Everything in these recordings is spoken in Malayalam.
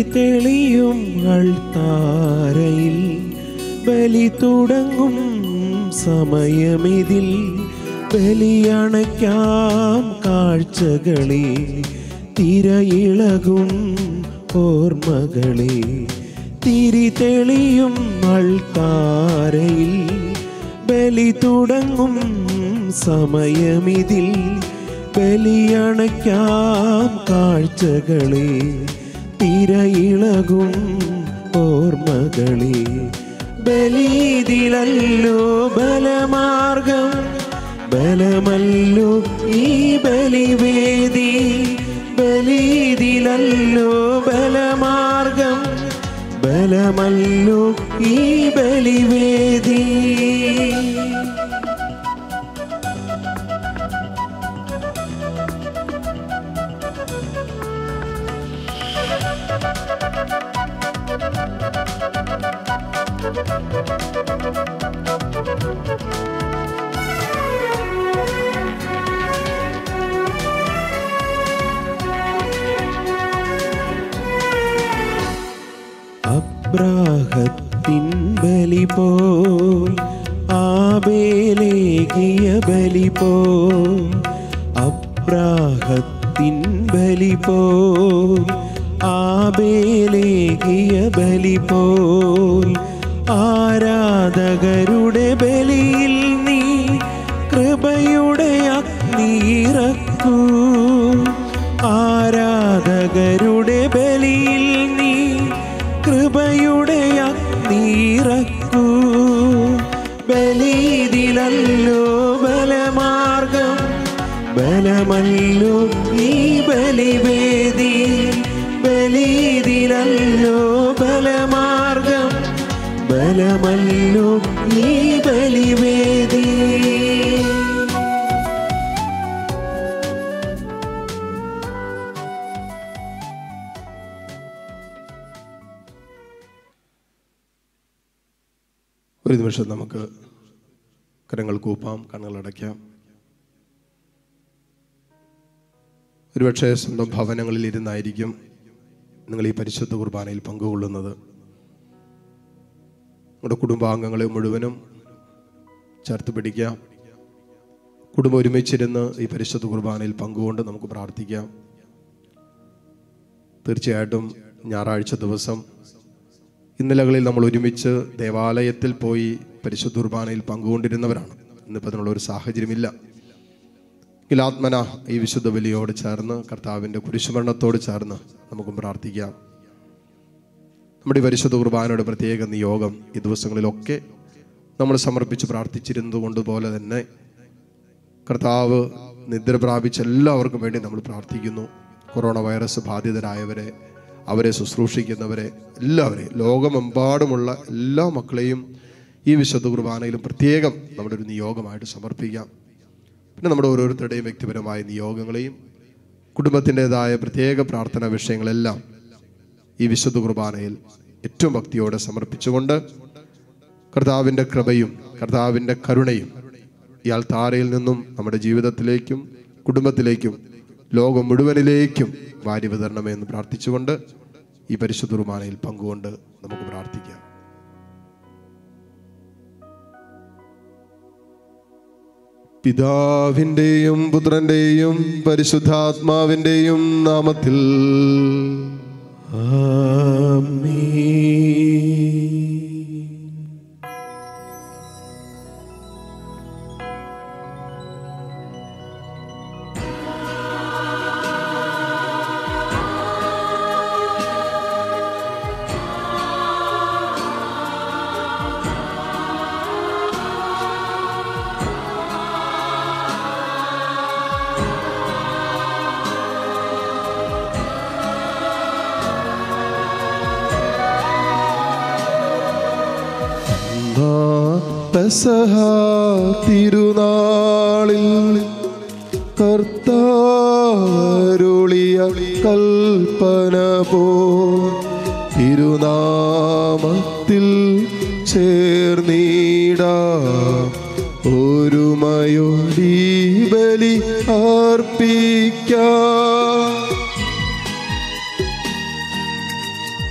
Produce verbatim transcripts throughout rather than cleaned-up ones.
തെളിയും അൾത്താരയിൽ ബലി തുടങ്ങും സമയമിതിൽ ബലിയണയ്ക്കാം കാഴ്ചകളെ തിരയിളകും ഓർമ്മകളെ. തിരി തെളിയും അൾത്താരയിൽ ബലി തുടങ്ങും സമയമിതിൽ ബലിയണയ്ക്കാം കാഴ്ചകളെ തിരയിളകും ഓർമ്മകളെ. ബലിയിതിലല്ലോ ബലമാർഗം, ബലമല്ലോ ഈ ബലിവേദി. ബലിയിതിലല്ലോ ബലമാർഗം, ബലമല്ലോ ഈ ബലിവേദി. അബ്രാഹത്തിൻ ബലി പോൽ ആബേലേകിയ ബലി പോൽ, അബ്രാഹത്തിൻ ബലി പോൽ ആബേലേകിയ ബലി പോൽ. ആരാധകരുടെ ബലിയിൽ നീ കൃപയുടെ അഗ്നിയിറക്കൂ. ആരാധകരുടെ ബലിയിൽ നീ കൃപയുടെ അഗ്നിയിറക്കൂ. ബലിയിതിലല്ലോ ബലമാർഗം, ബലമല്ലോ ഈ ബലിവേദി. ബലിയിതിലല്ലോ ബലമാർഗം, ബലമല്ലോ ഈ ബലിവേദി. ഒരു നിമിഷം നമുക്ക് കരങ്ങൾ കൂപ്പാം, കണ്ണുകളടയ്ക്കാം. ഒരുപക്ഷെ സ്വന്തം ഭവനങ്ങളിൽ ഇരുന്നായിരിക്കും നിങ്ങൾ ഈ പരിശുദ്ധ കുർബാനയിൽ പങ്കുകൊള്ളുന്നത്. നമ്മുടെ കുടുംബാംഗങ്ങളെ മുഴുവനും ചേർത്ത് പിടിക്കാം. കുടുംബം ഒരുമിച്ചിരുന്ന് ഈ പരിശുദ്ധ കുർബാനയിൽ പങ്കുകൊണ്ട് നമുക്ക് പ്രാർത്ഥിക്കാം. തീർച്ചയായിട്ടും ഞായറാഴ്ച ദിവസം ഇന്നലകളിൽ നമ്മൾ ഒരുമിച്ച് ദേവാലയത്തിൽ പോയി പരിശുദ്ധ കുർബാനയിൽ പങ്കുകൊണ്ടിരുന്നവരാണ്. ഇന്നിപ്പോൾ അതിനുള്ളൊരു സാഹചര്യമില്ല. എങ്കിൽ ആത്മന ഈ വിശുദ്ധ ബലിയോട് ചേർന്ന് കർത്താവിൻ്റെ കുരിശുമരണത്തോട് ചേർന്ന് നമുക്കും പ്രാർത്ഥിക്കാം. നമ്മുടെ ഈ പരിശുദ്ധ കുർബാനയുടെ പ്രത്യേക നിയോഗം ഈ ദിവസങ്ങളിലൊക്കെ നമ്മൾ സമർപ്പിച്ച് പ്രാർത്ഥിച്ചിരുന്നത് കൊണ്ടുപോലെ തന്നെ കർത്താവ് നിദ്ര പ്രാപിച്ച എല്ലാവർക്കും വേണ്ടി നമ്മൾ പ്രാർത്ഥിക്കുന്നു. കൊറോണ വൈറസ് ബാധിതരായവരെ, അവരെ ശുശ്രൂഷിക്കുന്നവരെ, എല്ലാവരെയും, ലോകമെമ്പാടുമുള്ള എല്ലാ മക്കളെയും ഈ വിശുദ്ധ കുർബാനയിലും പ്രത്യേകം നമ്മുടെ ഒരു നിയോഗമായിട്ട് സമർപ്പിക്കാം. പിന്നെ നമ്മുടെ ഓരോരുത്തരുടെയും വ്യക്തിപരമായ നിയോഗങ്ങളെയും കുടുംബത്തിൻ്റെതായ പ്രത്യേക പ്രാർത്ഥനാ വിഷയങ്ങളെല്ലാം ഈ വിശുദ്ധ കുർബാനയിൽ ഏറ്റവും ഭക്തിയോടെ സമർപ്പിച്ചുകൊണ്ട് കർത്താവിൻ്റെ കൃപയും കർത്താവിൻ്റെ കരുണയും ഈ അൾത്താരയിൽ നിന്നും നമ്മുടെ ജീവിതത്തിലേക്കും കുടുംബത്തിലേക്കും ലോകം മുഴുവനിലേക്കും വാരി വിതരണമേ എന്ന് പ്രാർത്ഥിച്ചുകൊണ്ട് ഈ പരിശുദ്ധ കുർബാനയിൽ പങ്കുകൊണ്ട് നമുക്ക് പ്രാർത്ഥിക്കാം. പിതാവിൻ്റെയും പുത്രൻ്റെയും പരിശുദ്ധാത്മാവിൻ്റെയും നാമത്തിൽ ആമേൻ. പെസഹ തിരുനാളിൽ കർത്താവരുളിയ കൽപ്പന പോ തിരുനാമത്തിൽ ചേർന്നിടാം ഒരുമയോടി ബലി അർപ്പിക്കാം.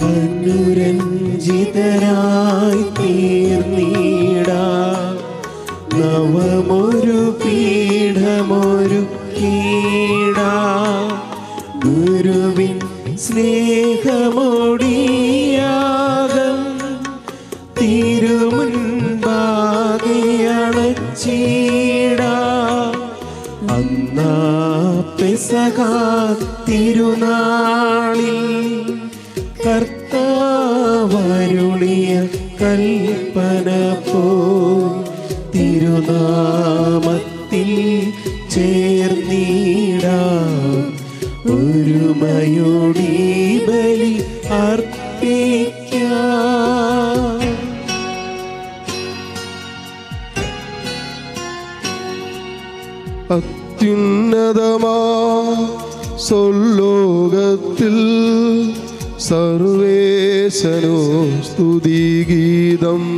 അനുരഞ്ജിതരായി തീർന്നീടാ നവമൊരു പീഠമൊരു കീടാ ഗുരുവിൻ സ്നേഹമോടിയാകം തിരുമുൻപാകെ അണച്ചിടാ അന്നാ പെസഹ തിരുനാളിൽ കർത്താവരുളിയ കൽപ്പന പോ തിരുനാമത്തിൽ ചേർന്നിടാം ഒരുമയോടി ബലി അർപ്പിക്കാം. അത്യുന്നതമാ സ്വലോകത്തിൽ സർവേശനോ സ്തുതിഗീതം.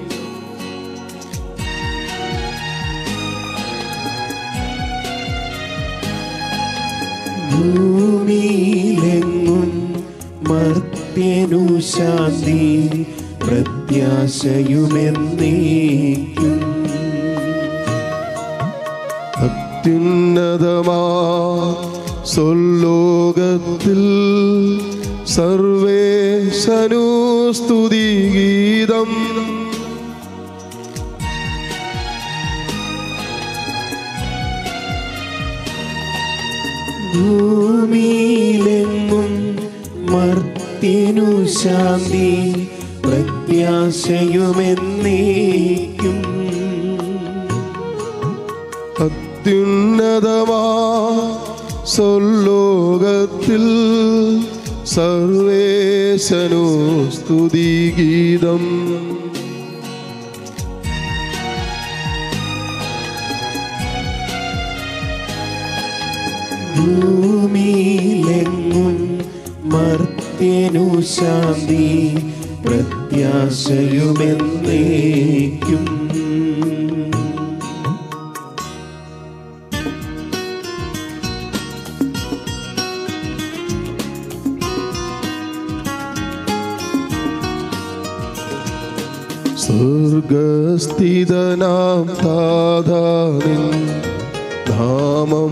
ഭൂമിയിലെങ്ങും മർത്യനു ശാന്തി പ്രത്യാശയുമെന്നേക്കും. അത്യുന്നതമാ സ്വലോകത്തിൽ സർവേശനു സ്തുതിഗീതം. ഭൂമിയിലെങ്ങും മർത്യനു ശാന്തി പ്രത്യാശയുമെന്നേക്കും. അത്യുന്നതമാ സ്വലോകത്തിൽ സർവേശനു സ്തുതിഗീതം. ഭൂമിയിലെങ്ങും മർത്യനു ശാന്തി പ്രത്യാശയുമെന്നേക്കും. സ്വർഗസ്ഥിതനാം താതാവിൻ നാമം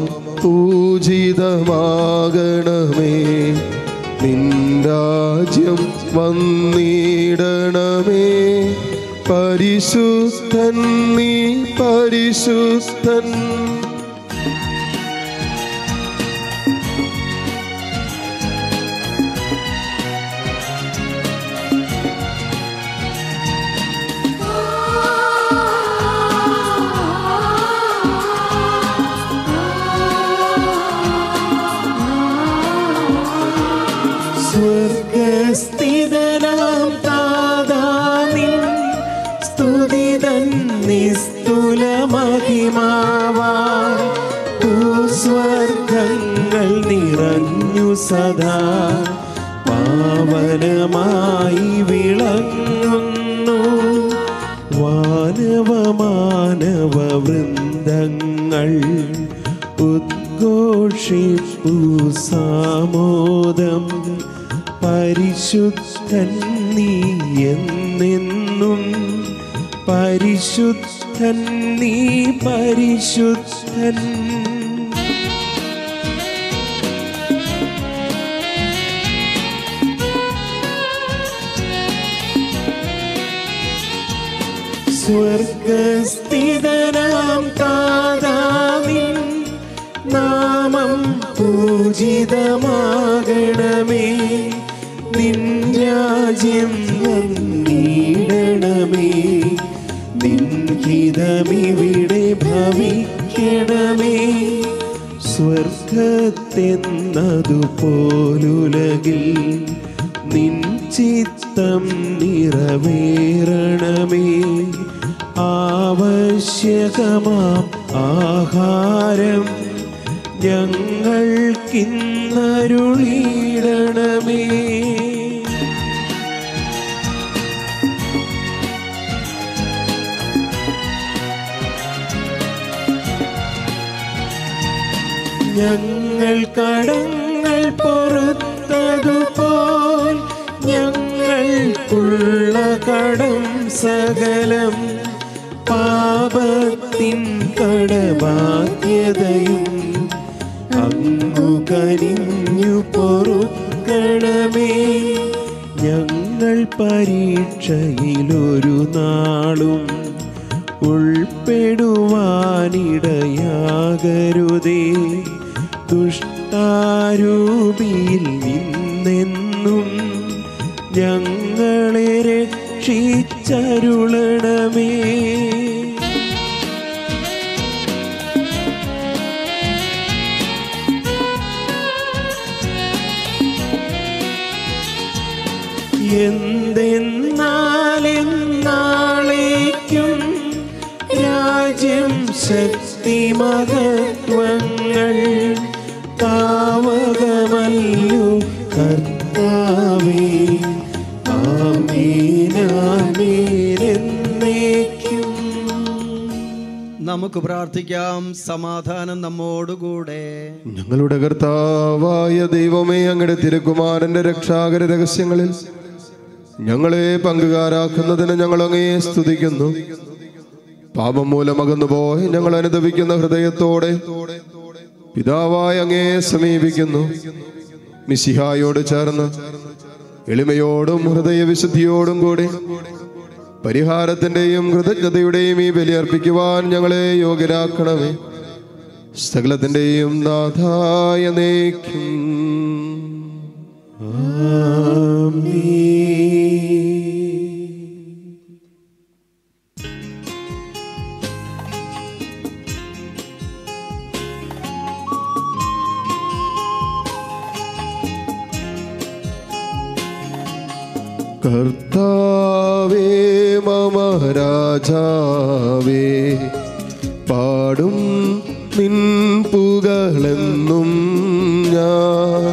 പൂജിതമാകണമേ. നിൻ രാജ്യം വന്നിടണമേ. പരിശുദ്ധൻ നീ പരിശുദ്ധൻ. സ്വർഗസ്ഥിതനാം താതാനിൻ സ്തുതിതൻ നിസ്തുല മഹിമാവാൻ ഭൂസ്വർഗങ്ങൾ നിറഞ്ഞു സദാ പാവനമായി വിളങ്ങുന്നു. വാനവ മാനവ വൃന്ദങ്ങൾ ഉദ്ഘോഷിപ്പു സാമോദം. പരിശുദ്ധൻ നീ എന്നെന്നും പരിശുദ്ധൻ നീ പരിശുദ്ധൻ. സ്വർഗസ്ഥിതനാം താതാവിൻ നാമം പൂജിതമാകണമേ. നിൻ രാജ്യം വന്നിടണമേ. നിൻ ഹിതമിവിടെ ഭവിക്കണമേ. സ്വർഗത്തെന്നതുപോലുലകിൽ നിൻ ചിത്തം നിറവേറണമേ. ആവശ്യകമാം ആഹാരം ഞങ്ങൾക്കിന്നരുളിയിടണമേ. ഞങ്ങൾ കടങ്ങൾ പൊറുത്തതുപോൽ ഞങ്ങൾക്കുള്ള കടം സകലം പാപത്തിൻ കടബാധ്യതയും അങ്ങു കനിഞ്ഞു പൊറുക്കണമേ. ഞങ്ങൾ പരീക്ഷയിലൊരു നാളും ഉൾപ്പെടുവാനിടയാകരുതേ. ദുഷ്ടാരൂപിയിൽ നിന്നെന്നും ഞങ്ങളെ രക്ഷിച്ചരുളണമേ. എന്തെന്നാലെന്നാളേക്കും രാജ്യം ശക്തി മഹത്വങ്ങൾ താവകമല്ലു കർത്താവേ. ആമേൻ ആമേൻ എന്നേക്കും. നമുക്ക് പ്രാർത്ഥിക്കാം. സമാധാനം നമ്മോടുകൂടെ. ഞങ്ങളുടെ കർത്താവായ ദൈവമേ, അങ്ങയുടെ തിരുക്കുമാരന്റെ രക്ഷാകര രഹസ്യങ്ങളിൽ ഞങ്ങളെ പങ്കുകാരാക്കുന്നതിന് ഞങ്ങൾ അങ്ങയെ സ്തുതിക്കുന്നു. പാപം മൂലം അകന്നുപോയി ഞങ്ങൾ അനുദപിക്കുന്ന ഹൃദയത്തോടെ പിതാവായ അങ്ങയെ സമീപിക്കുന്നു. മിശിഹായോട് ചേർന്ന് എളിമയോടും ഹൃദയവിശുദ്ധിയോടും കൂടി പരിഹാരത്തിന്റെയും കൃതജ്ഞതയുടെയും ഈ ബലിയർപ്പിക്കുവാൻ ഞങ്ങളെ യോഗ്യരാക്കണമേ. സകലത്തിന്റെയും നാഥായ എന്നേക്കും. കർത്താവേ മമ രാജാവേ, പാടും നിൻ പുകളെന്നും ഞാൻ.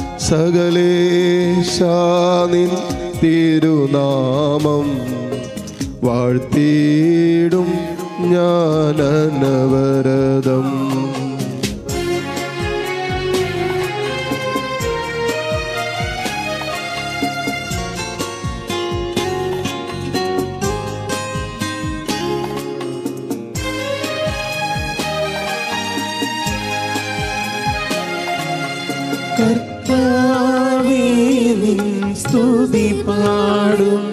സകലേശാ നിൻ തിരുനാമം വാഴ്ത്തിയിടും ഞാൻ അനവരതം. കർത്താവേ നിൻ സ്തുതി പാടും,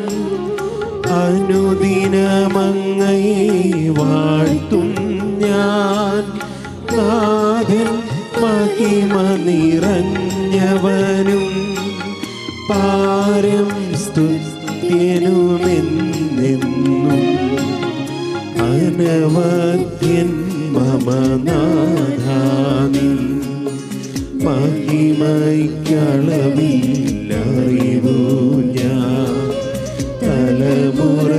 അനുദിനമങ്ങയെ വാഴ്ത്തും ഞാൻ. നാഥൻ മഹിമ നിറഞ്ഞവനും പാരം സ്തുത്യനുമെന്നെന്നും അനവധ്യൻ മമ നാഥാനി. മഹിമയ്ക്കളവില്ലറിവു ഞാൻ തലമുറ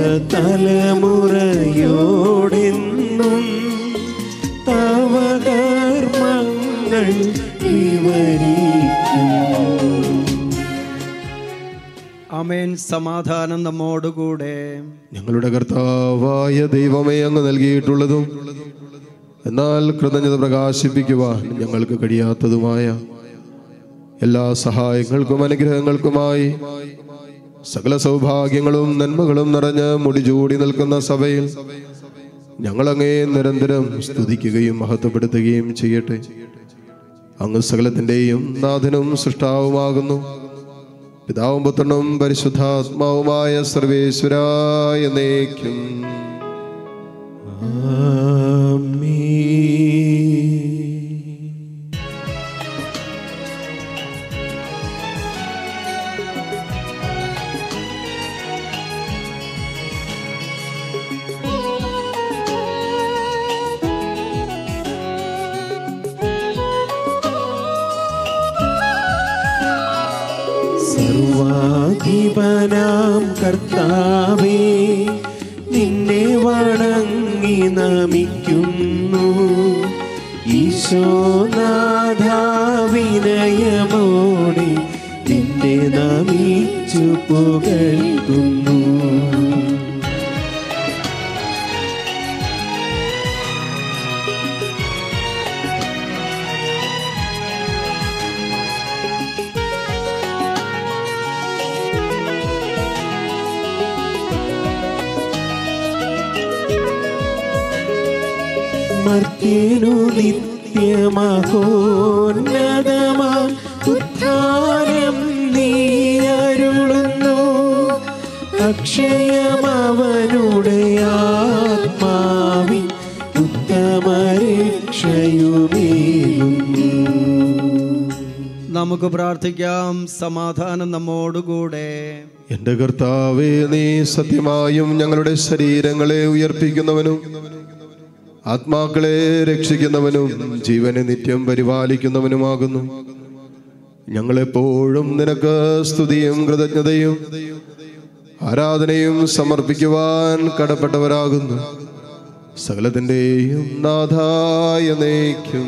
തലമുറയോടെന്നും തവ കർമ്മങ്ങൾ വിവരിക്കും. ആമേൻ. സമാധാനം നമ്മോടുകൂടെ. ഞങ്ങളുടെ കർത്താവായ ദൈവമേ, അങ്ങ് നൽകിയിട്ടുള്ളതും എന്നാൽ കൃതജ്ഞത പ്രകാശിപ്പിക്കുവാൻ ഞങ്ങൾക്ക് കഴിയാത്തതുമായ എല്ലാ സഹായങ്ങൾക്കും അനുഗ്രഹങ്ങൾക്കുമായി സകല സൗഭാഗ്യങ്ങളും നന്മകളും നിറഞ്ഞ് മുടിചൂടി നിൽക്കുന്ന സഭയിൽ ഞങ്ങളങ്ങേ നിരന്തരം സ്തുതിക്കുകയും മഹത്വപ്പെടുത്തുകയും ചെയ്യട്ടെ. അങ്ങ് സകലത്തിൻ്റെയും നാഥനും സൃഷ്ടാവുമാകുന്നു. പിതാവും പുത്രനും പരിശുദ്ധാത്മാവുമായ സർവേശ്വരായ എന്നേക്കും. സർവാധിപനാം കർത്താവേ, നിന്നെ വണങ്ങി നമിക്കുന്നു. ഈശോനാഥ വിനയമോടെ നിന്നെ നമിച്ചു പുകഴ്ത്തുന്നു. മർത്യനു നിത്യമഹോന്നതമാം ഉദ്ധാനം നീ അരുളുന്നു. അക്ഷയമവനുടെ ആത്മാവിൻ ഉത്തമരക്ഷയുമേകുന്നു. നമുക്ക് പ്രാർത്ഥിക്കാം. സമാധാനം നമ്മോടുകൂടെ. എന്റെ കർത്താവേ, നീ സത്യമായും ഞങ്ങളുടെ ശരീരങ്ങളെ ഉയർപ്പിക്കുന്നവനും ആത്മാക്കളെ രക്ഷിക്കുന്നവനും ജീവനെ നിത്യം പരിപാലിക്കുന്നവനുമാകുന്നു. ഞങ്ങളെപ്പോഴും നിനക്ക് സ്തുതിയും കൃതജ്ഞതയും ആരാധനയും സമർപ്പിക്കുവാൻ കടപ്പെട്ടവരാകുന്നു. സകലത്തിൻ്റെയും നാഥായ നയിക്കും.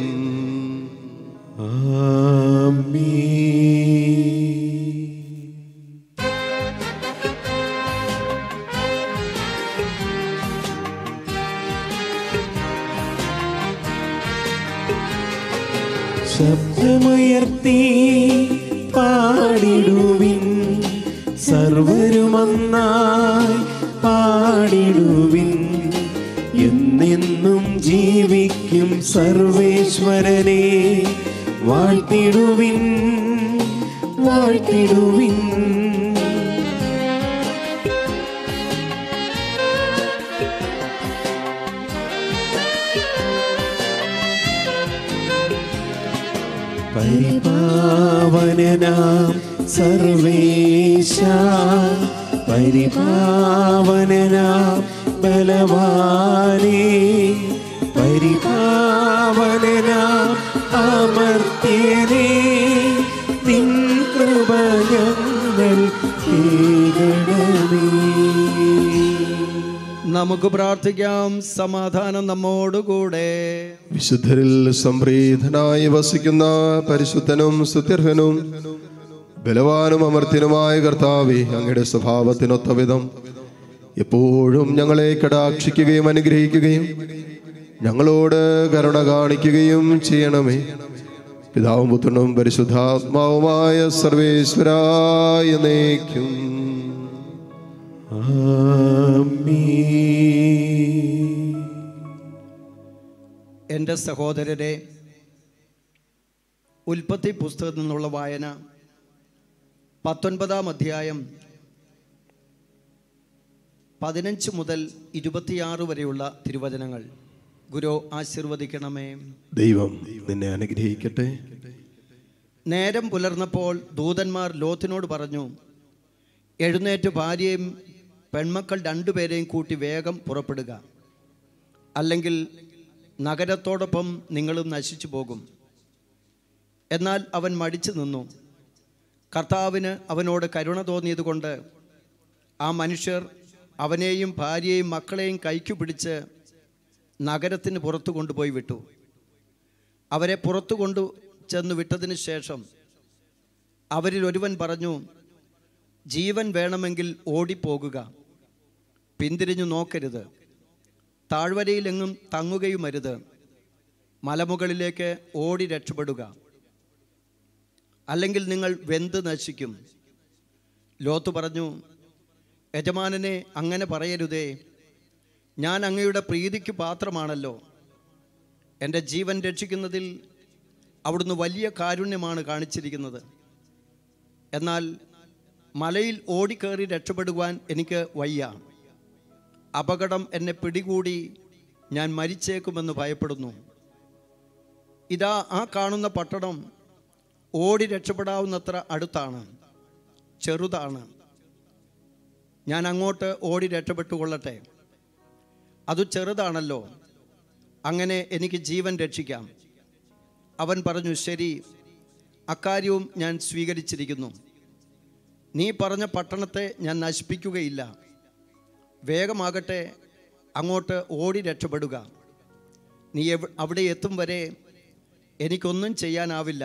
ശബ്ദമുയർത്തി പാടിടുവിൻ, സർവരുമൊന്നായി പാടിടുവിൻ. എന്നെന്നും ജീവിക്കും സർവേശ്വരനെ വാഴ്ത്തിടുവിൻ, വാഴ്ത്തിടുവിൻ. പരിപാവനനാം സർവേശ, പരിപാവനനാം ബലവാനേ, പരിപാവനനാം അമർത്യനേ, നിൻ കൃപ ഞങ്ങൾ കേൾക്കണമേ. നമുക്ക് പ്രാർത്ഥിക്കാം. സമാധാനം നമ്മോടുകൂടെ. വിശുദ്ധരിൽ സംപ്രീതനായി വസിക്കുന്ന പരിശുദ്ധനും സ്തുത്യർഹനും ബലവാനും അമർത്യനുമായ കർത്താവേ, അങ്ങയുടെ സ്വഭാവത്തിനൊത്ത വിധം എപ്പോഴും ഞങ്ങളെ കടാക്ഷിക്കുകയും അനുഗ്രഹിക്കുകയും ഞങ്ങളോട് കരുണ കാണിക്കുകയും ചെയ്യണമേ. പിതാവും പുത്രനും പരിശുദ്ധാത്മാവുമായ സർവേശ്വരായ നയിക്കും. എൻ്റെ സഹോദരരെ, ഉൽപ്പത്തി പുസ്തകത്തിൽ നിന്നുള്ള വായന പത്തൊൻപതാം അധ്യായം പതിനഞ്ച് മുതൽ ഇരുപത്തിയാറ് വരെയുള്ള തിരുവചനങ്ങൾ ഗുരു ആശീർവദിക്കണമേ. ദൈവം നിന്നെ അനുഗ്രഹിക്കട്ടെ. നേരം പുലർന്നപ്പോൾ ദൂതന്മാർ ലോത്തിനോട് പറഞ്ഞു, എഴുന്നേറ്റ് ഭാര്യയും പെൺമക്കൾ രണ്ടുപേരെയും കൂട്ടി വേഗം പുറപ്പെടുക, അല്ലെങ്കിൽ നഗരത്തോടൊപ്പം നിങ്ങളും നശിച്ചു പോകും. എന്നാൽ അവൻ മടിച്ചു നിന്നു. കർത്താവിന് അവനോട് കരുണ തോന്നിയതുകൊണ്ട് ആ മനുഷ്യർ അവനെയും ഭാര്യയെയും മക്കളെയും കൈക്കു പിടിച്ച് നഗരത്തിന് പുറത്തു കൊണ്ടുപോയി വിട്ടു. അവരെ പുറത്തു കൊണ്ടു ചെന്ന് വിട്ടതിന് ശേഷം അവരിൽ ഒരുവൻ പറഞ്ഞു, ജീവൻ വേണമെങ്കിൽ ഓടിപ്പോകുക, പിന്തിരിഞ്ഞു നോക്കരുത്, താഴ്വരയിലെങ്ങും തങ്ങുകയുമരുത്, മലമുകളിലേക്ക് ഓടി രക്ഷപ്പെടുക, അല്ലെങ്കിൽ നിങ്ങൾ വെന്ത് നശിക്കും. ലോത്ത് പറഞ്ഞു, യജമാനനെ അങ്ങനെ പറയരുതേ, ഞാൻ അങ്ങയുടെ പ്രീതിക്ക് പാത്രമാണല്ലോ. എൻ്റെ ജീവൻ രക്ഷിക്കുന്നതിൽ അവിടുന്ന് വലിയ കാരുണ്യമാണ് കാണിച്ചിരിക്കുന്നത്. എന്നാൽ മലയിൽ ഓടിക്കേറി രക്ഷപ്പെടുവാൻ എനിക്ക് വയ്യ. അപകടം എന്നെ പിടികൂടി ഞാൻ മരിച്ചേക്കുമെന്ന് ഭയപ്പെടുന്നു. ഇതാ ആ കാണുന്ന പട്ടണം ഓടി രക്ഷപ്പെടാവുന്നത്ര അടുത്താണ്, ചെറുതാണ്. ഞാൻ അങ്ങോട്ട് ഓടി രക്ഷപ്പെട്ടുകൊള്ളട്ടെ. അത് ചെറുതാണല്ലോ, അങ്ങനെ എനിക്ക് ജീവൻ രക്ഷിക്കാം. അവൻ പറഞ്ഞു, ശരി, അക്കാര്യവും ഞാൻ സ്വീകരിച്ചിരിക്കുന്നു. നീ പറഞ്ഞ പട്ടണത്തെ ഞാൻ നശിപ്പിക്കുകയില്ല. വേഗമാകട്ടെ, അങ്ങോട്ട് ഓടി രക്ഷപ്പെടുക. നീ എവ് അവിടെ എത്തും വരെ എനിക്കൊന്നും ചെയ്യാനാവില്ല.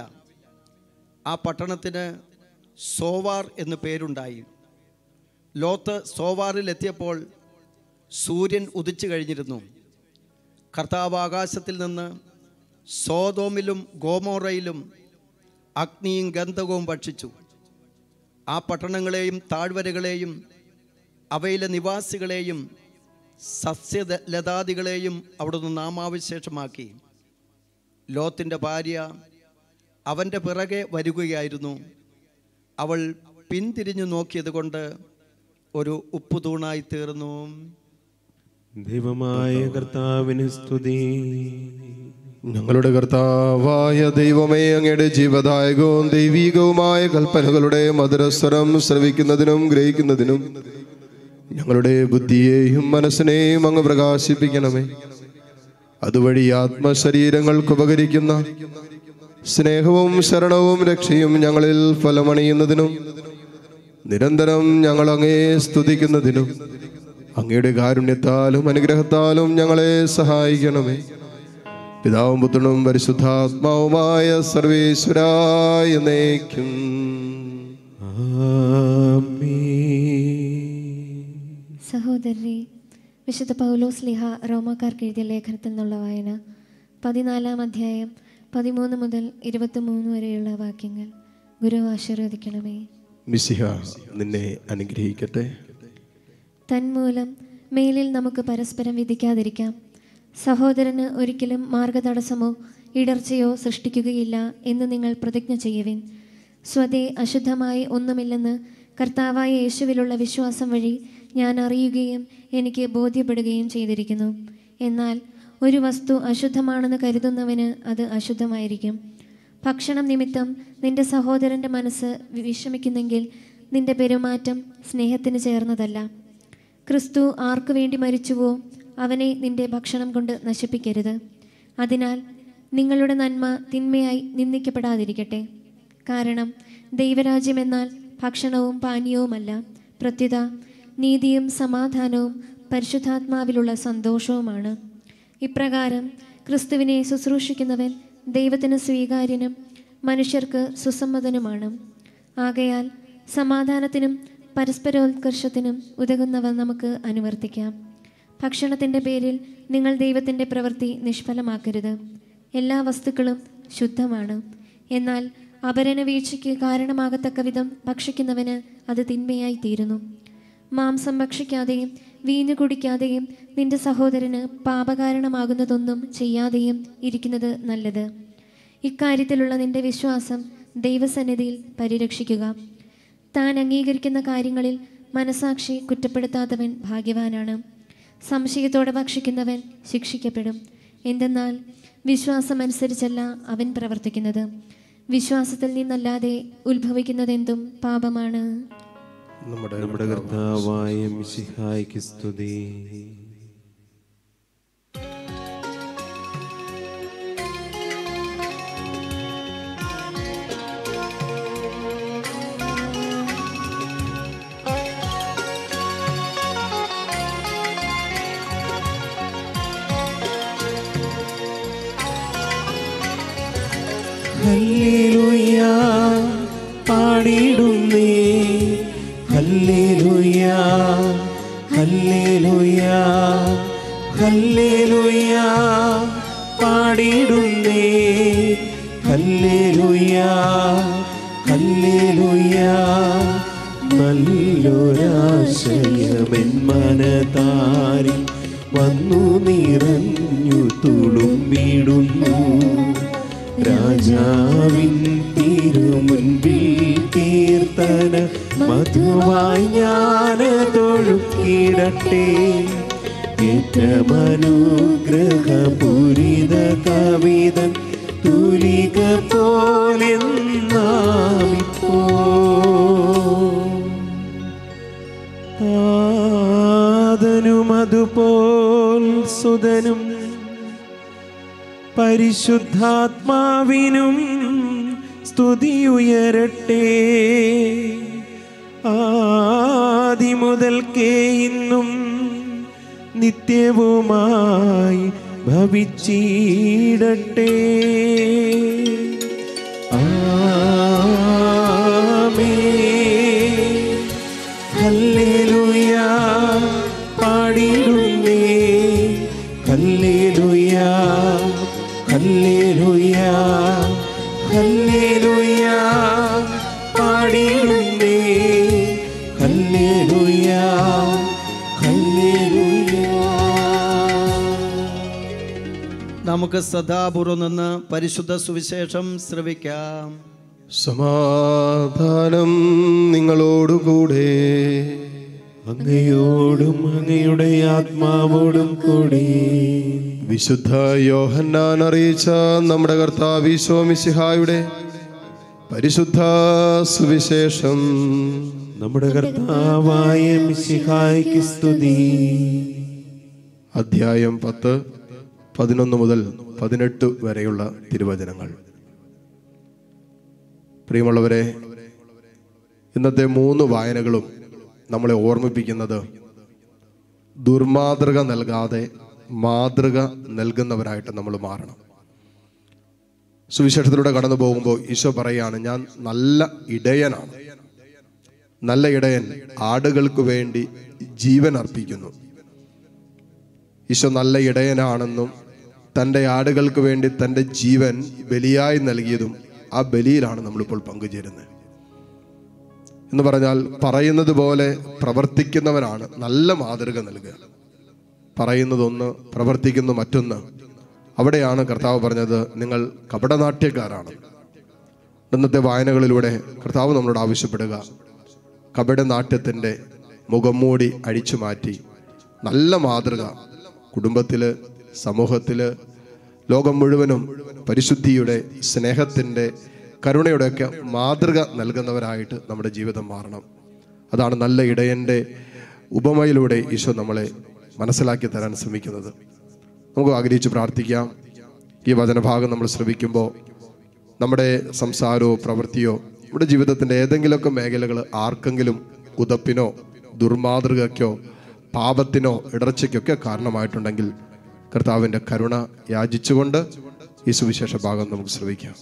ആ പട്ടണത്തിന് സോവാർ എന്ന് പേരുണ്ടായി. ലോത്ത് സോവാറിലെത്തിയപ്പോൾ സൂര്യൻ ഉദിച്ചു കഴിഞ്ഞിരുന്നു. കർത്താവ് ആകാശത്തിൽ നിന്ന് സോദോമിലും ഗോമോറയിലും അഗ്നിയും ഗന്ധകവും ഭക്ഷിച്ചു. ആ പട്ടണങ്ങളെയും താഴ്വരകളെയും അവയിലെ നിവാസികളെയും സസ്യലതാദികളെയും അവിടുന്ന് നാമാവിശേഷമാക്കി. ലോത്തിൻ്റെ ഭാര്യ അവൻ്റെ പിറകെ വരികയായിരുന്നു. അവൾ പിന്തിരിഞ്ഞു നോക്കിയത് കൊണ്ട് ഒരു ഉപ്പുതൂണായി തീർന്നു. ദൈവമായ കർത്താവിന് സ്തുതി. ഞങ്ങളുടെ കർത്താവായ ദൈവമേ, അങ്ങയുടെ ജീവദായകവും ദൈവീകവുമായ കൽപ്പനകളുടെ മധുരസ്വരം ശ്രവിക്കുന്നതിനും ഗ്രഹിക്കുന്നതിനും ഞങ്ങളുടെ ബുദ്ധിയെയും മനസ്സിനെയും അങ്ങ് പ്രകാശിപ്പിക്കണമേ. അതുവഴി ആത്മശരീരങ്ങൾക്ക് ഉപകരിക്കുന്ന സ്നേഹവും ശരണവും രക്ഷയും ഞങ്ങളിൽ ഫലമണിയുന്നതിനും നിരന്തരം ഞങ്ങൾ അങ്ങേ സ്തുതിക്കുന്നതിനും അങ്ങയുടെ കാരുണ്യത്താലും അനുഗ്രഹത്താലും ഞങ്ങളെ സഹായിക്കണമേ. പിതാവും പുത്രനും പരിശുദ്ധാത്മാവുമായ സർവേശ്വരായ എന്നേക്കും സഹോദരരെ, വിശുദ്ധ പൗലോസ് ലീഹ റോമാക്കാർക്ക് എഴുതിയ ലേഖനത്തിൽ നിന്നുള്ള വായന പതിനാലാം അധ്യായം പതിമൂന്ന് മുതൽ ഇരുപത്തിമൂന്ന് വരെയുള്ള വാക്യങ്ങൾ. ഗുരു ആശീർവദിക്കണമേ. മിശിഹ നിന്നെ അനുഗ്രഹിക്കട്ടെ. തന്മൂലം മേലിൽ നമുക്ക് പരസ്പരം വിധിക്കാതിരിക്കാം. സഹോദരന് ഒരിക്കലും മാർഗതടസ്സമോ ഇടർച്ചയോ സൃഷ്ടിക്കുകയില്ല എന്ന് നിങ്ങൾ പ്രതിജ്ഞ ചെയ്യുവിൻ. സ്വതേ അശുദ്ധമായി ഒന്നുമില്ലെന്ന് കർത്താവായ യേശുവിലുള്ള വിശ്വാസം വഴി ഞാൻ അറിയുകയും എനിക്ക് ബോധ്യപ്പെടുകയും ചെയ്തിരിക്കുന്നു. എന്നാൽ ഒരു വസ്തു അശുദ്ധമാണെന്ന് കരുതുന്നവന് അത് അശുദ്ധമായിരിക്കും. ഭക്ഷണം നിമിത്തം നിന്റെ സഹോദരൻ്റെ മനസ്സ് വിഷമിക്കുന്നെങ്കിൽ നിന്റെ പെരുമാറ്റം സ്നേഹത്തിന് ചേർന്നതല്ല. ക്രിസ്തു ആർക്കു വേണ്ടി മരിച്ചുവോ അവനെ നിന്റെ ഭക്ഷണം കൊണ്ട് നശിപ്പിക്കരുത്. അതിനാൽ നിങ്ങളുടെ നന്മ തിന്മയായി നിന്ദിക്കപ്പെടാതിരിക്കട്ടെ. കാരണം ദൈവരാജ്യമെന്നാൽ ഭക്ഷണവും പാനീയവുമല്ല, പ്രത്യുത നീതിയും സമാധാനവും പരിശുദ്ധാത്മാവിലുള്ള സന്തോഷവുമാണ്. ഇപ്രകാരം ക്രിസ്തുവിനെ ശുശ്രൂഷിക്കുന്നവൻ ദൈവത്തിന് സ്വീകാര്യനും മനുഷ്യർക്ക് സുസമ്മതനുമാണ്. ആകയാൽ സമാധാനത്തിനും പരസ്പരോത്കർഷത്തിനും ഉതകുന്നവ നമുക്ക് അനുവർത്തിക്കാം. ഭക്ഷണത്തിൻ്റെ പേരിൽ നിങ്ങൾ ദൈവത്തിൻ്റെ പ്രവൃത്തി നിഷ്ഫലമാക്കരുത്. എല്ലാ വസ്തുക്കളും ശുദ്ധമാണ്. എന്നാൽ അപരന വീഴ്ചയ്ക്ക് കാരണമാകത്തക്ക വിധം ഭക്ഷിക്കുന്നവന് അത് തിന്മയായി തീരുന്നു. മാംസം ഭക്ഷിക്കാതെയും വീഞ്ഞു കുടിക്കാതെയും നിന്റെ സഹോദരന് പാപകാരണമാകുന്നതൊന്നും ചെയ്യാതെയും ഇരിക്കുന്നത് നല്ലത്. ഇക്കാര്യത്തിലുള്ള നിന്റെ വിശ്വാസം ദൈവസന്നിധിയിൽ പരിരക്ഷിക്കുക. താൻ അംഗീകരിക്കുന്ന കാര്യങ്ങളിൽ മനസാക്ഷി കുറ്റപ്പെടുത്താത്തവൻ ഭാഗ്യവാനാണ്. സംശയത്തോടെ ഭക്ഷിക്കുന്നവൻ ശിക്ഷിക്കപ്പെടും. എന്തെന്നാൽ വിശ്വാസമനുസരിച്ചല്ല അവൻ പ്രവർത്തിക്കുന്നത്. വിശ്വാസത്തിൽ നിന്നല്ലാതെ ഉത്ഭവിക്കുന്നതെന്തും പാപമാണ്. നമ്മുടെ നമ്മുടെ കർത്താവായ മിശിഹായ്ക്ക് സ്തുതി. ഹല്ലേലൂയ പാടിടുന്നേ, ഹല്ലേലൂയ ഹല്ലേലൂയ ഹല്ലേലൂയ പാടിടുന്നേ, ഹല്ലേലൂയ ഹല്ലേലൂയ. നല്ലൊരാശയമെൻ മനതാരിൽ വന്നു നിറഞ്ഞു തുളുമ്പിടുന്നു. രാജാവിൻ തിരുമുൻപിൽ കീർത്തന മധുവായി ഞാനതൊഴുക്കിടട്ടെ. ഏറ്റമനുഗ്രഹപൂരിത കവിതൻ തുലിക പോലെന്നാമിപ്പോ. താതനും അതുപോൽ സുതനും പരിശുദ്ധാത്മാവിനും സ്തുതിയുയരട്ടെ. ആദിമുതൽക്കേ ഇന്നും നിത്യവുമായി ഭവിച്ചിടട്ടെ. ആമേൻ. ഹല്ലേലൂയ പാടിടുന്നേ, ഹല്ലേലൂയ ഹല്ലേലൂയ ഹല്ലേലൂയ പാടിടുന്നേ, ഹല്ലേലൂയ ഹല്ലേലൂയ. നമുക്ക് ശ്രദ്ധാപൂർവം നിന്ന് പരിശുദ്ധ സുവിശേഷം ശ്രവിക്കാം. സമാധാനം നിങ്ങളോടുകൂടെ. അങ്ങയോടും അങ്ങയുടെ ആത്മാവോടും കൂടി. വിശുദ്ധ യോഹന്നാൻ അറിയിച്ച നമ്മുടെ കർത്താവ് ഈശോ മിശിഹായുടെ പരിശുദ്ധ സുവിശേഷം. നമ്മുടെ കർത്താവായ മിശിഹായ്ക്ക് സ്തുതി. അധ്യായം പത്ത്, പതിനൊന്ന് മുതൽ പതിനെട്ട് വരെയുള്ള തിരുവചനങ്ങൾ. പ്രിയമുള്ളവരെ, ഇന്നത്തെ മൂന്ന് വായനകളും നമ്മളെ ഓർമ്മിപ്പിക്കുന്നത് ദുർമാതൃക നൽകാതെ മാതൃക നൽകുന്നവരായിട്ട് നമ്മൾ മാറണം. സുവിശേഷത്തിലൂടെ കടന്നു പോകുമ്പോൾ ഈശോ പറയാണ്, ഞാൻ നല്ല ഇടയനാണ്. നല്ല ഇടയൻ ആടുകൾക്ക് വേണ്ടി ജീവൻ അർപ്പിക്കുന്നു. ഈശോ നല്ല ഇടയനാണെന്നും തൻ്റെ ആടുകൾക്ക് വേണ്ടി തൻ്റെ ജീവൻ ബലിയായി നൽകിയതും ആ ബലിയിലാണ് നമ്മളിപ്പോൾ പങ്കുചേരുന്നത്. എന്ന് പറഞ്ഞാൽ പറയുന്നത് പോലെ പ്രവർത്തിക്കുന്നവനാണ് നല്ല മാതൃക നൽകുക. പറയുന്നതൊന്ന്, പ്രവർത്തിക്കുന്ന മറ്റൊന്ന്. അവിടെയാണ് കർത്താവ് പറഞ്ഞത്, നിങ്ങൾ കപടനാട്യക്കാരാണ്. ഇന്നത്തെ വായനകളിലൂടെ കർത്താവ് നമ്മളോട് ആവശ്യപ്പെടുക, കപടനാട്യത്തിൻ്റെ മുഖംമൂടി അഴിച്ചു മാറ്റി നല്ല മാതൃക കുടുംബത്തിൽ, സമൂഹത്തിൽ, ലോകം മുഴുവനും പരിശുദ്ധിയുടെ, സ്നേഹത്തിൻ്റെ, കരുണയുടെയൊക്കെ മാതൃക നൽകുന്നവരായിട്ട് നമ്മുടെ ജീവിതം മാറണം. അതാണ് നല്ല ഇടയൻ്റെ ഉപമയിലൂടെ ഈശോ നമ്മളെ മനസ്സിലാക്കി തരാൻ ശ്രമിക്കുന്നത്. നമുക്ക് ആഗ്രഹിച്ച് പ്രാർത്ഥിക്കാം. ഈ വചനഭാഗം നമ്മൾ ശ്രവിക്കുമ്പോൾ നമ്മുടെ സംസാരമോ പ്രവൃത്തിയോ നമ്മുടെ ജീവിതത്തിൻ്റെ ഏതെങ്കിലുമൊക്കെ മേഖലകൾ ആർക്കെങ്കിലും ഉതപ്പിനോ ദുർമാതൃകയ്ക്കോ പാപത്തിനോ ഇടർച്ചയ്ക്കൊക്കെ കാരണമായിട്ടുണ്ടെങ്കിൽ കർത്താവിൻ്റെ കരുണ യാചിച്ചുകൊണ്ട് ഈ സുവിശേഷ ഭാഗം നമുക്ക് ശ്രവിക്കാം.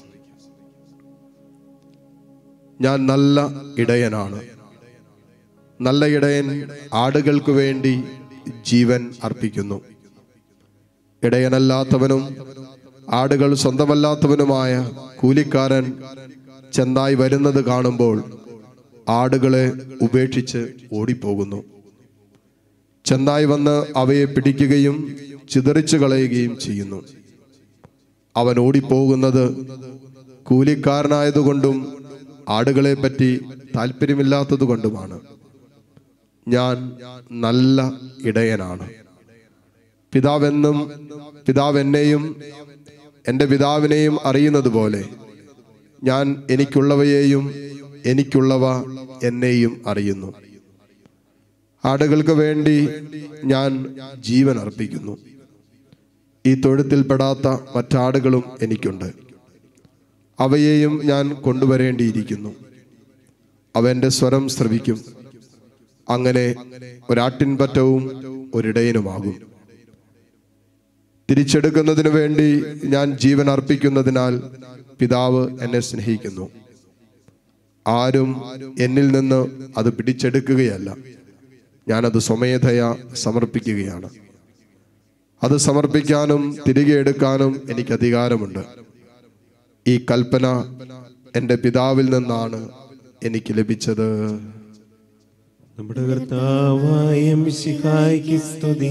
ഞാൻ നല്ല ഇടയനാണ്. നല്ല ഇടയൻ ആടുകൾക്ക് വേണ്ടി ജീവൻ അർപ്പിക്കുന്നു. ഇടയനല്ലാത്തവനും ആടുകൾ സ്വന്തമല്ലാത്തവനുമായ കൂലിക്കാരൻ ചെന്നായി വരുന്നത് കാണുമ്പോൾ ആടുകളെ ഉപേക്ഷിച്ച് ഓടിപ്പോകുന്നു. ചെന്നായി വന്ന് അവയെ പിടിക്കുകയും ചിതറിച്ചു കളയുകയും ചെയ്യുന്നു. അവൻ ഓടിപ്പോകുന്നത് കൂലിക്കാരനായതുകൊണ്ടും ആടുകളെ പറ്റി താല്പര്യമില്ലാത്തത് കൊണ്ടുമാണ്. ഞാൻ നല്ല ഇടയനാണ്. പിതാവെന്നും പിതാവ് എന്നെയും എൻ്റെ പിതാവിനെയും അറിയുന്നത് പോലെ ഞാൻ എനിക്കുള്ളവയെയും എനിക്കുള്ളവ എന്നെയും അറിയുന്നു. ആടുകൾക്ക് വേണ്ടി ഞാൻ ജീവൻ അർപ്പിക്കുന്നു. ഈ തൊഴുത്തിൽപ്പെടാത്ത മറ്റാടുകളും എനിക്കുണ്ട്. അവയെയും ഞാൻ കൊണ്ടുവരേണ്ടിയിരിക്കുന്നു. അവ എൻ്റെ സ്വരം ശ്രവിക്കും. അങ്ങനെ ഒരാട്ടിൻപറ്റവും ഒരിടയനുമാകും. തിരിച്ചെടുക്കുന്നതിനു വേണ്ടി ഞാൻ ജീവൻ അർപ്പിക്കുന്നതിനാൽ പിതാവ് എന്നെ സ്നേഹിക്കുന്നു. ആരും എന്നിൽ നിന്ന് അത് പിടിച്ചെടുക്കുകയല്ല, ഞാനത് സ്വമേധയാ സമർപ്പിക്കുകയാണ്. അത് സമർപ്പിക്കാനും തിരികെ എടുക്കാനും എനിക്ക് അധികാരമുണ്ട്. ഈ കൽപ്പന എൻ്റെ പിതാവിൽ നിന്നാണ് എനിക്ക് ലഭിച്ചത്. നമ്മുടെ കർത്താവായ മിശിഹായ്ക്ക് സ്തുതി.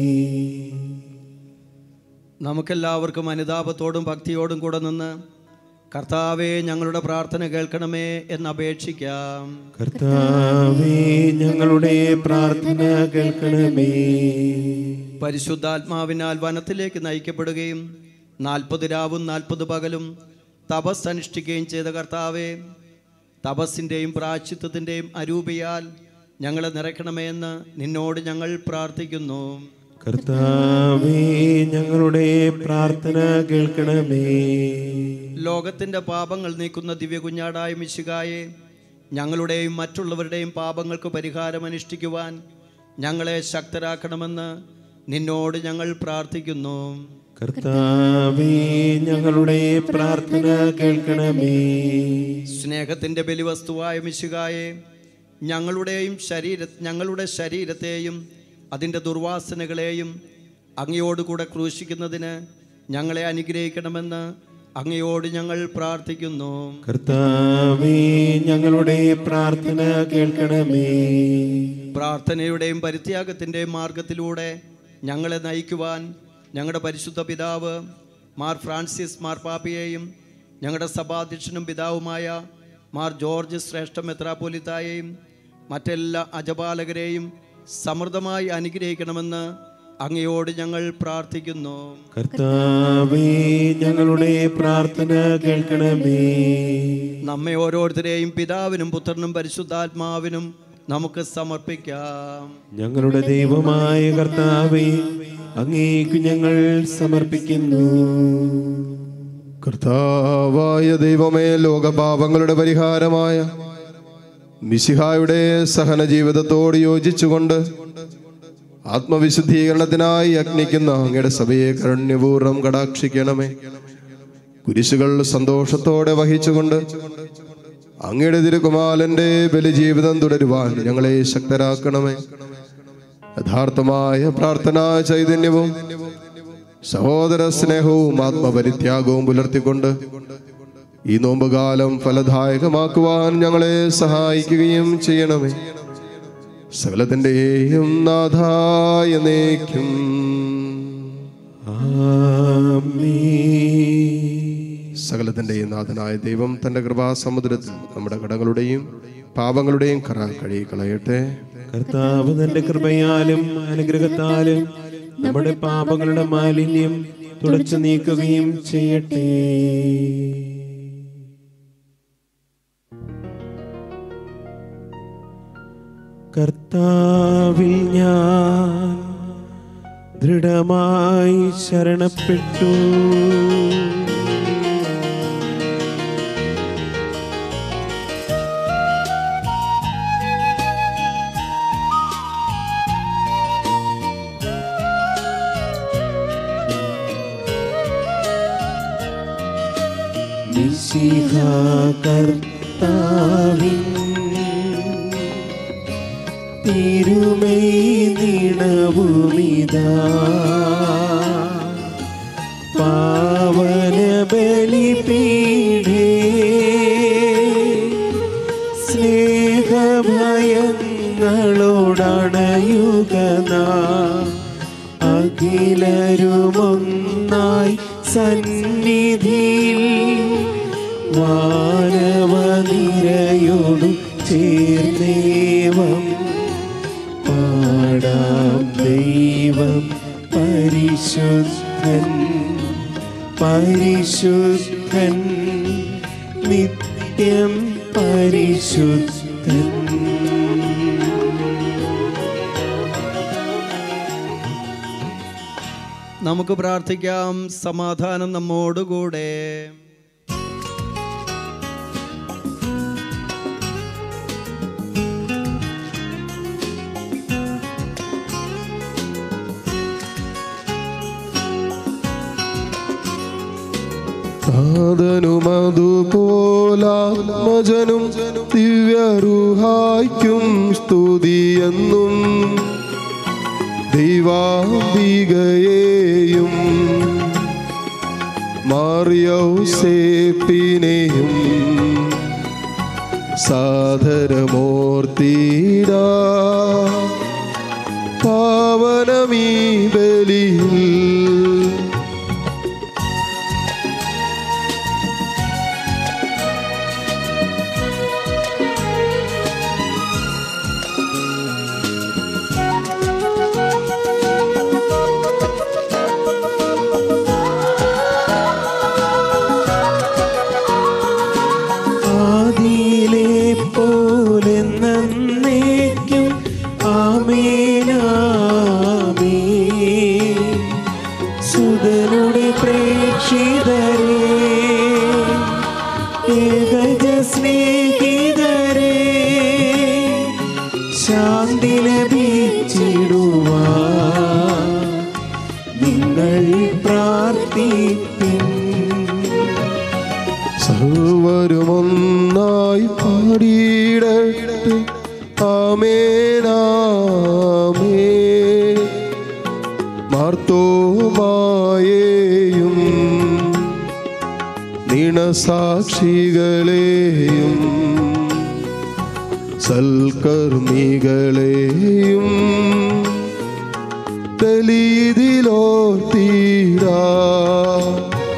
നമുക്കെല്ലാവർക്കും അനുതാപത്തോടും ഭക്തിയോടും കൂടെ നിന്ന് കർത്താവേ ഞങ്ങളുടെ പ്രാർത്ഥന കേൾക്കണമേ എന്ന് അപേക്ഷിക്കാം. കർത്താവേ ഞങ്ങളുടെ പ്രാർത്ഥന കേൾക്കണമേ. പരിശുദ്ധാത്മാവിനാൽ വനത്തിലേക്ക് നയിക്കപ്പെടുകയും നാൽപ്പത് രാവും നാൽപ്പത് പകലും തപസ് അനുഷ്ഠിക്കുകയും ചെയ്ത കർത്താവേ, തപസ്സിൻ്റെയും പ്രായശ്ചിത്തത്തിൻ്റെയും അരൂപിയാൽ ഞങ്ങളെ നിറയ്ക്കണമേ എന്ന് നിന്നോട് ഞങ്ങൾ പ്രാർത്ഥിക്കുന്നു. കർത്താവേ ഞങ്ങളുടെ പ്രാർത്ഥന കേൾക്കണമേ. ലോകത്തിൻ്റെ പാപങ്ങൾ നീക്കുന്ന ദിവ്യ കുഞ്ഞാടായ മിശിഹായെ, ഞങ്ങളുടെയും മറ്റുള്ളവരുടെയും പാപങ്ങൾക്ക് പരിഹാരം അനുഷ്ഠിക്കുവാൻ ഞങ്ങളെ ശക്തരാക്കണമെന്ന് നിന്നോട് ഞങ്ങൾ പ്രാർത്ഥിക്കുന്നു. കർത്താവേ ഞങ്ങളുടെ പ്രാർത്ഥന കേൾക്കണമേ. സ്നേഹത്തിൻ്റെ ബലിവസ്തുവായ മിശിഹായെ, ഞങ്ങളുടെയും ശരീര ഞങ്ങളുടെ ശരീരത്തെയും അതിൻ്റെ ദുർവാസനകളെയും അങ്ങയോടുകൂടെ ക്രൂശിക്കുന്നതിന് ഞങ്ങളെ അനുഗ്രഹിക്കണമെന്ന് അങ്ങയോട് ഞങ്ങൾ പ്രാർത്ഥിക്കുന്നു. കർത്താവേ ഞങ്ങളുടെ പ്രാർത്ഥന കേൾക്കണമേ. പ്രാർത്ഥനയുടെയും പരിത്യാഗത്തിൻ്റെയും മാർഗത്തിലൂടെ ഞങ്ങളെ നയിക്കുവാൻ ഞങ്ങളുടെ പരിശുദ്ധ പിതാവ് മാർ ഫ്രാൻസിസ് മാർപ്പാപ്പയെയും ഞങ്ങളുടെ സഭാധ്യക്ഷനും പിതാവുമായ മാർ ജോർജ് ശ്രേഷ്ഠ മെത്രാപ്പൊലിത്തായെയും മറ്റെല്ലാ അജപാലകരെയും സമൃദ്ധമായി അനുഗ്രഹിക്കണമെന്ന് അങ്ങയോട് ഞങ്ങൾ പ്രാർത്ഥിക്കുന്നു. കർത്താവേ, ഞങ്ങളുടെ പ്രാർത്ഥന കേൾക്കണമേ. നമ്മെ ഓരോരുത്തരെയും പിതാവിനും പുത്രനും പരിശുദ്ധാത്മാവിനും നമുക്ക് സമർപ്പിക്കാം. ഞങ്ങളുടെ ദൈവമായ കർത്താവേ, അങ്ങേക്ക് ഞങ്ങൾ സമർപ്പിക്കുന്നു. കർത്താവായ ദൈവമേ, ലോകപാപങ്ങളുടെ പരിഹാരമായ മിശിഹായുടെ സഹന ജീവിതത്തോട് യോജിച്ചുകൊണ്ട് ആത്മവിശുദ്ധീകരണത്തിനായി യജ്ഞിക്കുന്ന അങ്ങയുടെ സഭയെ കാരുണ്യപൂർവ്വം കടാക്ഷിക്കണമേ. കുരിശുകൾ സന്തോഷത്തോടെ വഹിച്ചുകൊണ്ട് അങ്ങയുടെ തിരുകുമാരന്റെ ബലിജീവിതം തുടരുവാൻ ഞങ്ങളെ ശക്തരാക്കണമേ. യഥാർത്ഥമായ പ്രാർത്ഥനാ ചൈതന്യവും സഹോദര സ്നേഹവും ആത്മപരിത്യാഗവും പുലർത്തിക്കൊണ്ട് ഈ നോമ്പുകാലം ഫലദായകമാക്കുവാൻ ഞങ്ങളെ സഹായിക്കുകയും ചെയ്യണമേ. സകലത്തിന്റെയും നാഥായ എന്നേക്കും സകലത്തിന്റെയും നാഥനായ ദൈവം തന്റെ കൃപാസമുദ്രത്തിൽ നമ്മുടെ കടങ്ങളുടെയും പാപങ്ങളുടെയും കറ കഴുകി കളയട്ടെ. കർത്താവ് തന്റെ കൃപയാലും അനുഗ്രഹത്താലും നമ്മുടെ പാപങ്ങളുടെ മാലിന്യം തുടച്ചു നീക്കുകയും ചെയ്യട്ടെ. കർത്താവിൽ ഞാൻ ദൃഢമായി ശരണപ്പെട്ടു. മിശിഹാ കർത്താവിൻ തിരുമൈ നിണവുമിതാ പാവന ബലിപീഠേ സ്നേഹഭയങ്ങളോടണയുക നാം അഖിലരുമൊന്നായി സന്നിധിയിൽ വാനവനിരയോടു ചേർന്നേവം പാടാം. ദൈവം പരിശുദ്ധൻ പരിശുദ്ധൻ നിത്യം പരിശുദ്ധൻ. നമുക്ക് പ്രാർത്ഥിക്കാം. സമാധാനം നമ്മോടുകൂടെ. അതുപോലാത്മജനും ദിവ്യരുഹായ്ക്കും സ്തുതിയെന്നും ദൈവാംബികയെയും മാർയൗസേപ്പിനെയും സാദരമൂർത്തിടാ പാവനമീ ബലിയിൽ ശാന്തി ലഭിച്ചിടുവാൻ നിങ്ങൾ പ്രാർത്ഥിപ്പിൻ. സർവരുമൊന്നായി പാടിയിടട്ടെ ആമേൻ ആമേൻ. മാർത്തോമായെയും നിണസാക്ഷികളെയും സൽക്കർമ്മികളെയും ബലിയിലോർത്തീരാ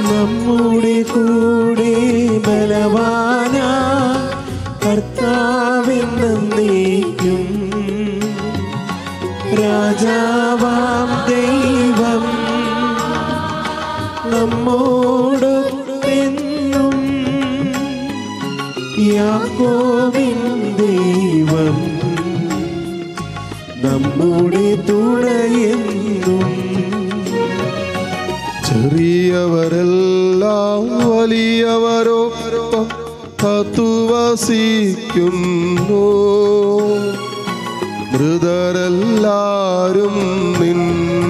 നമ്മുടെ കൂടെ ബലവാന കർത്താവെന്നേക്കും രാജാവാം ദൈവം നമ്മോടൊത്തെന്നും യാക്കോബിൻ ദൈവം നമ്മുടെ തുണയെന്നും. ചെറിയവരെല്ലാം വലിയവരൊപ്പം കാത്തുവസിക്കുന്നു. മൃതരെല്ലാരും നിൻ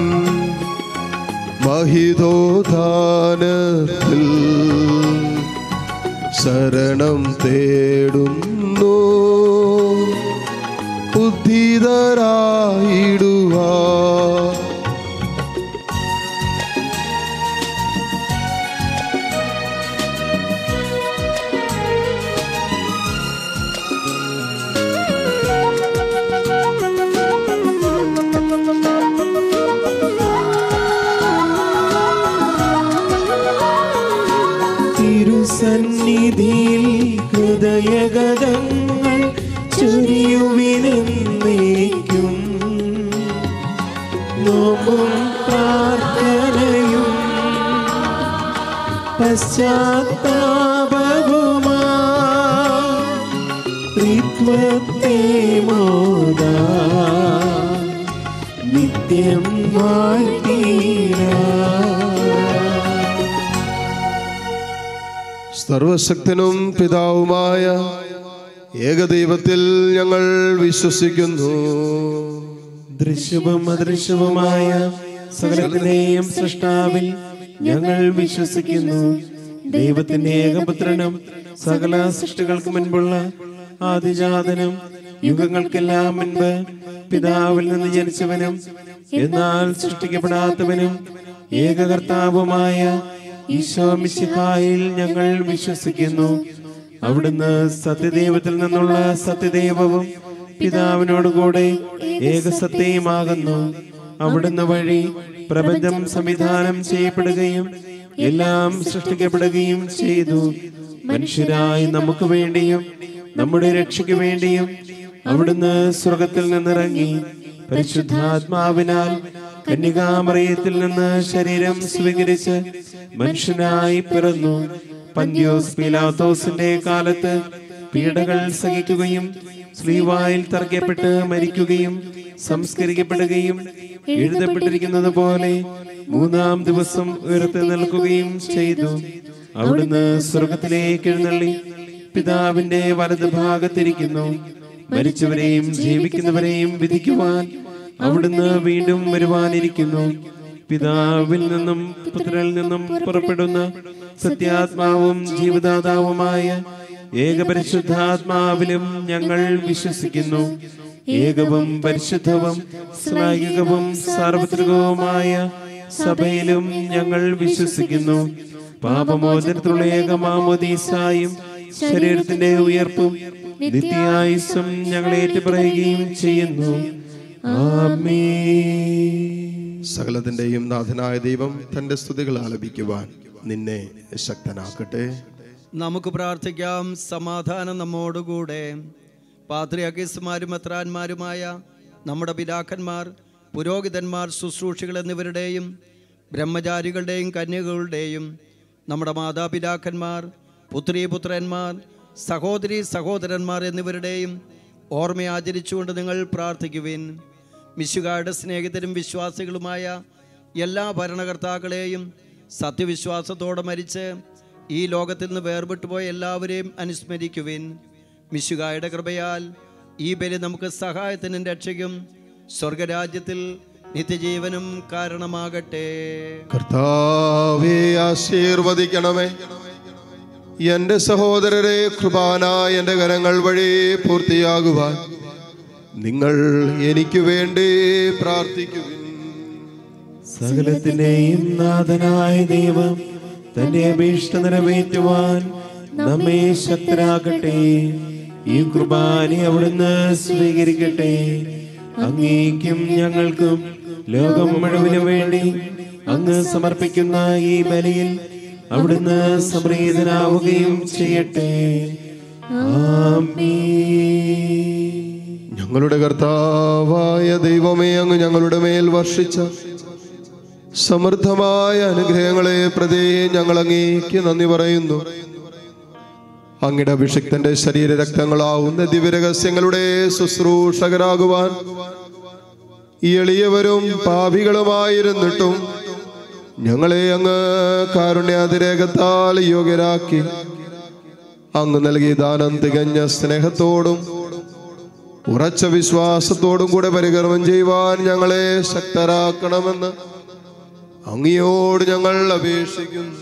മഹിതോധാനത്തിൽ ശരണം തേടുന്നു. ഉദ്ധിതരായിടുവാ തിരുസന്നിധിയിൽ ഹൃദയഗതങ്ങൾ ചൊരിയുവിനെന്നേക്കും. നോമ്പും പ്രാർത്ഥനയും പശ്ചാത്താപവുമാ ത്രിത്വത്തെ മോദാ നിത്യം വാഴ്ത്തീരാ. സർവശക്തനും പിതാവുമായ ഏകദൈവത്തിൽ ഞങ്ങൾ വിശ്വസിക്കുന്നു. ദൃശ്യവും അദൃശ്യവുമായ സകലത്തിന്റെയും സൃഷ്ടാവിൽ ഞങ്ങൾ വിശ്വസിക്കുന്നു. ദൈവത്തിന്റെ ഏകപുത്രനും സകല സൃഷ്ടികൾക്ക് മുൻപുള്ള ആദിജാതനും യുഗങ്ങൾക്കെല്ലാം മുൻപ് പിതാവിൽ നിന്ന് ജനിച്ചവനും എന്നാൽ സൃഷ്ടിക്കപ്പെടാത്തവനും ഏകകർത്താവുമായ ഈശോ മിശിഹായിൽ ഞങ്ങൾ വിശ്വസിക്കുന്നു. അവിടുന്ന് സത്യദൈവത്തിൽ നിന്നുള്ള സത്യദൈവവും പിതാവിനോടുകൂടെ ഏകസത്യമാകുന്നു. അവിടുന്ന് വഴി പ്രപഞ്ചം സംവിധാനം ചെയ്യപ്പെടുകയും എല്ലാം സൃഷ്ടിക്കപ്പെടുകയും ചെയ്തു. മനുഷ്യരായി നമുക്ക് വേണ്ടിയും നമ്മുടെ രക്ഷയ്ക്ക് വേണ്ടിയും അവിടുന്ന് സ്വർഗത്തിൽ നിന്നിറങ്ങി പരിശുദ്ധാത്മാവിനാൽ കന്യകാമറിയത്തിൽ നിന്ന് ശരീരം സ്വീകരിച്ച് മനുഷ്യനായി പിറന്നു. പന്തിയോസ് പീലാത്തോസിന്റെ കാലത്ത് പീഡകൾ സഹിക്കുകയും സ്ലീവായിൽ തറയ്ക്കപ്പെട്ട് മരിക്കുകയും സംസ്കരിക്കപ്പെടുകയും എഴുതപ്പെട്ടിരിക്കുന്നത് പോലെ മൂന്നാം ദിവസം ഉയർത്തി നിൽക്കുകയും ചെയ്തു. അവിടുന്ന് സ്വർഗത്തിലേക്ക് എഴുന്നള്ളി പിതാവിന്റെ വലത് ഭാഗത്തിരിക്കുന്നു. മരിച്ചവരെയും ജീവിക്കുന്നവരെയും വിധിക്കുവാൻ അവിടുന്ന് വീണ്ടും വരുവാനിരിക്കുന്നു. പിതാവിൽ നിന്നും പുത്രനിൽ നിന്നും പുറപ്പെടുന്ന സത്യാത്മാവും ജീവദാതാവുമായ ഏകപരിശുദ്ധാത്മാവിലും ഞങ്ങൾ വിശ്വസിക്കുന്നു. ഏകവും പരിശുദ്ധവും ശ്ലൈഹികവും സാർവത്രികവുമായ സഭയിലും ഞങ്ങൾ വിശ്വസിക്കുന്നു. പാപമോചനത്തിലുള്ള ഏകമാമോദീസായും ശരീരത്തിന്റെ ഉയർപ്പും നിത്യായുസ്സും ഞങ്ങൾ ഏറ്റുപറയുകയും ചെയ്യുന്നു. ആമേൻ. സകലത്തിന്റെയും നാഥനായ ദൈവം തന്റെ സ്തുതികൾ ആലപിക്കുവാൻ നിന്നെ ശക്തനാക്കട്ടെ. നമുക്ക് പ്രാർത്ഥിക്കാം. സമാധാനം നമ്മോടുകൂടെ. പാത്രിയാർക്കീസുമാരും മെത്രാന്മാരുമായ നമ്മുടെ പിതാക്കന്മാർ, പുരോഹിതന്മാർ, ശുശ്രൂഷികൾ എന്നിവരുടെയും ബ്രഹ്മചാരികളുടെയും കന്യകളുടെയും നമ്മുടെ മാതാപിതാക്കന്മാർ, പുത്രീ പുത്രന്മാർ, സഹോദരി സഹോദരന്മാർ എന്നിവരുടെയും ഓർമ്മയാചരിച്ചുകൊണ്ട് നിങ്ങൾ പ്രാർത്ഥിക്കുവിൻ. മിശിഹായുടെ സ്നേഹിതരും വിശ്വാസികളുമായ എല്ലാ ഭരണകർത്താക്കളെയും സത്യവിശ്വാസത്തോടെ മരിച്ച് ഈ ലോകത്തിൽ നിന്ന് വേർപെട്ടുപോയ എല്ലാവരെയും അനുസ്മരിക്കുവിൻ. മിശിഹായുടെ കൃപയാൽ ഈ ബലി നമുക്ക് സഹായത്തിനും രക്ഷയ്ക്കും സ്വർഗരാജ്യത്തിൽ നിത്യജീവനും കാരണമാകട്ടെ. കർത്താവേ, ആശീർവദിക്കണമേ. എന്റെ സഹോദരരെ, കൃപാന എന്റെ കരങ്ങൾ വഴി പൂർത്തിയാകുവാൻ നിങ്ങൾ എനിക്ക് വേണ്ടി പ്രാർത്ഥിക്കുവിൻ. സകലത്തിന്റെയും നാഥനായ ദൈവം തന്റെ അപേക്ഷ നിറവേറ്റുവാൻ നമ്മെ ശക്തരാക്കട്ടെ. ഈ കുർബാന അവിടുന്ന് സ്വീകരിക്കട്ടെ. അങ്ങേക്കും ഞങ്ങൾക്കും ലോകം മുഴുവനും വേണ്ടി അങ്ങ് സമർപ്പിക്കുന്ന ഈ ബലിയിൽ അവിടുന്ന് സംപ്രീതനാവുകയും ചെയ്യട്ടെ. ആമീൻ. ഞങ്ങളുടെ കർത്താവായ ദൈവമേ, അങ്ങ് ഞങ്ങളുടെ മേൽ വർഷിച്ച സമൃദ്ധമായ അനുഗ്രഹങ്ങളെ പ്രതി ഞങ്ങൾ അങ്ങേക്ക് നന്ദി പറയുന്നു. അങ്ങയുടെ അഭിഷിക്തന്റെ ശരീര രക്തങ്ങളാവുന്ന ദിവ്യരഹസ്യങ്ങളുടെ ശുശ്രൂഷകരാകുവാൻ എളിയവരും പാപികളുമായിരുന്നിട്ടും ഞങ്ങളെ അങ്ങ് കാരുണ്യാതിരേകത്താൽ യോഗ്യരാക്കി അങ്ങ് നൽകിയ ദാനം തികഞ്ഞ സ്നേഹത്തോടും ഉറച്ച വിശ്വാസത്തോടും കൂടെ പരികർമ്മം ചെയ്യുവാൻ ഞങ്ങളെ ശക്തരാക്കണമെന്ന് അങ്ങയോട് ഞങ്ങൾ അപേക്ഷിക്കുന്നു.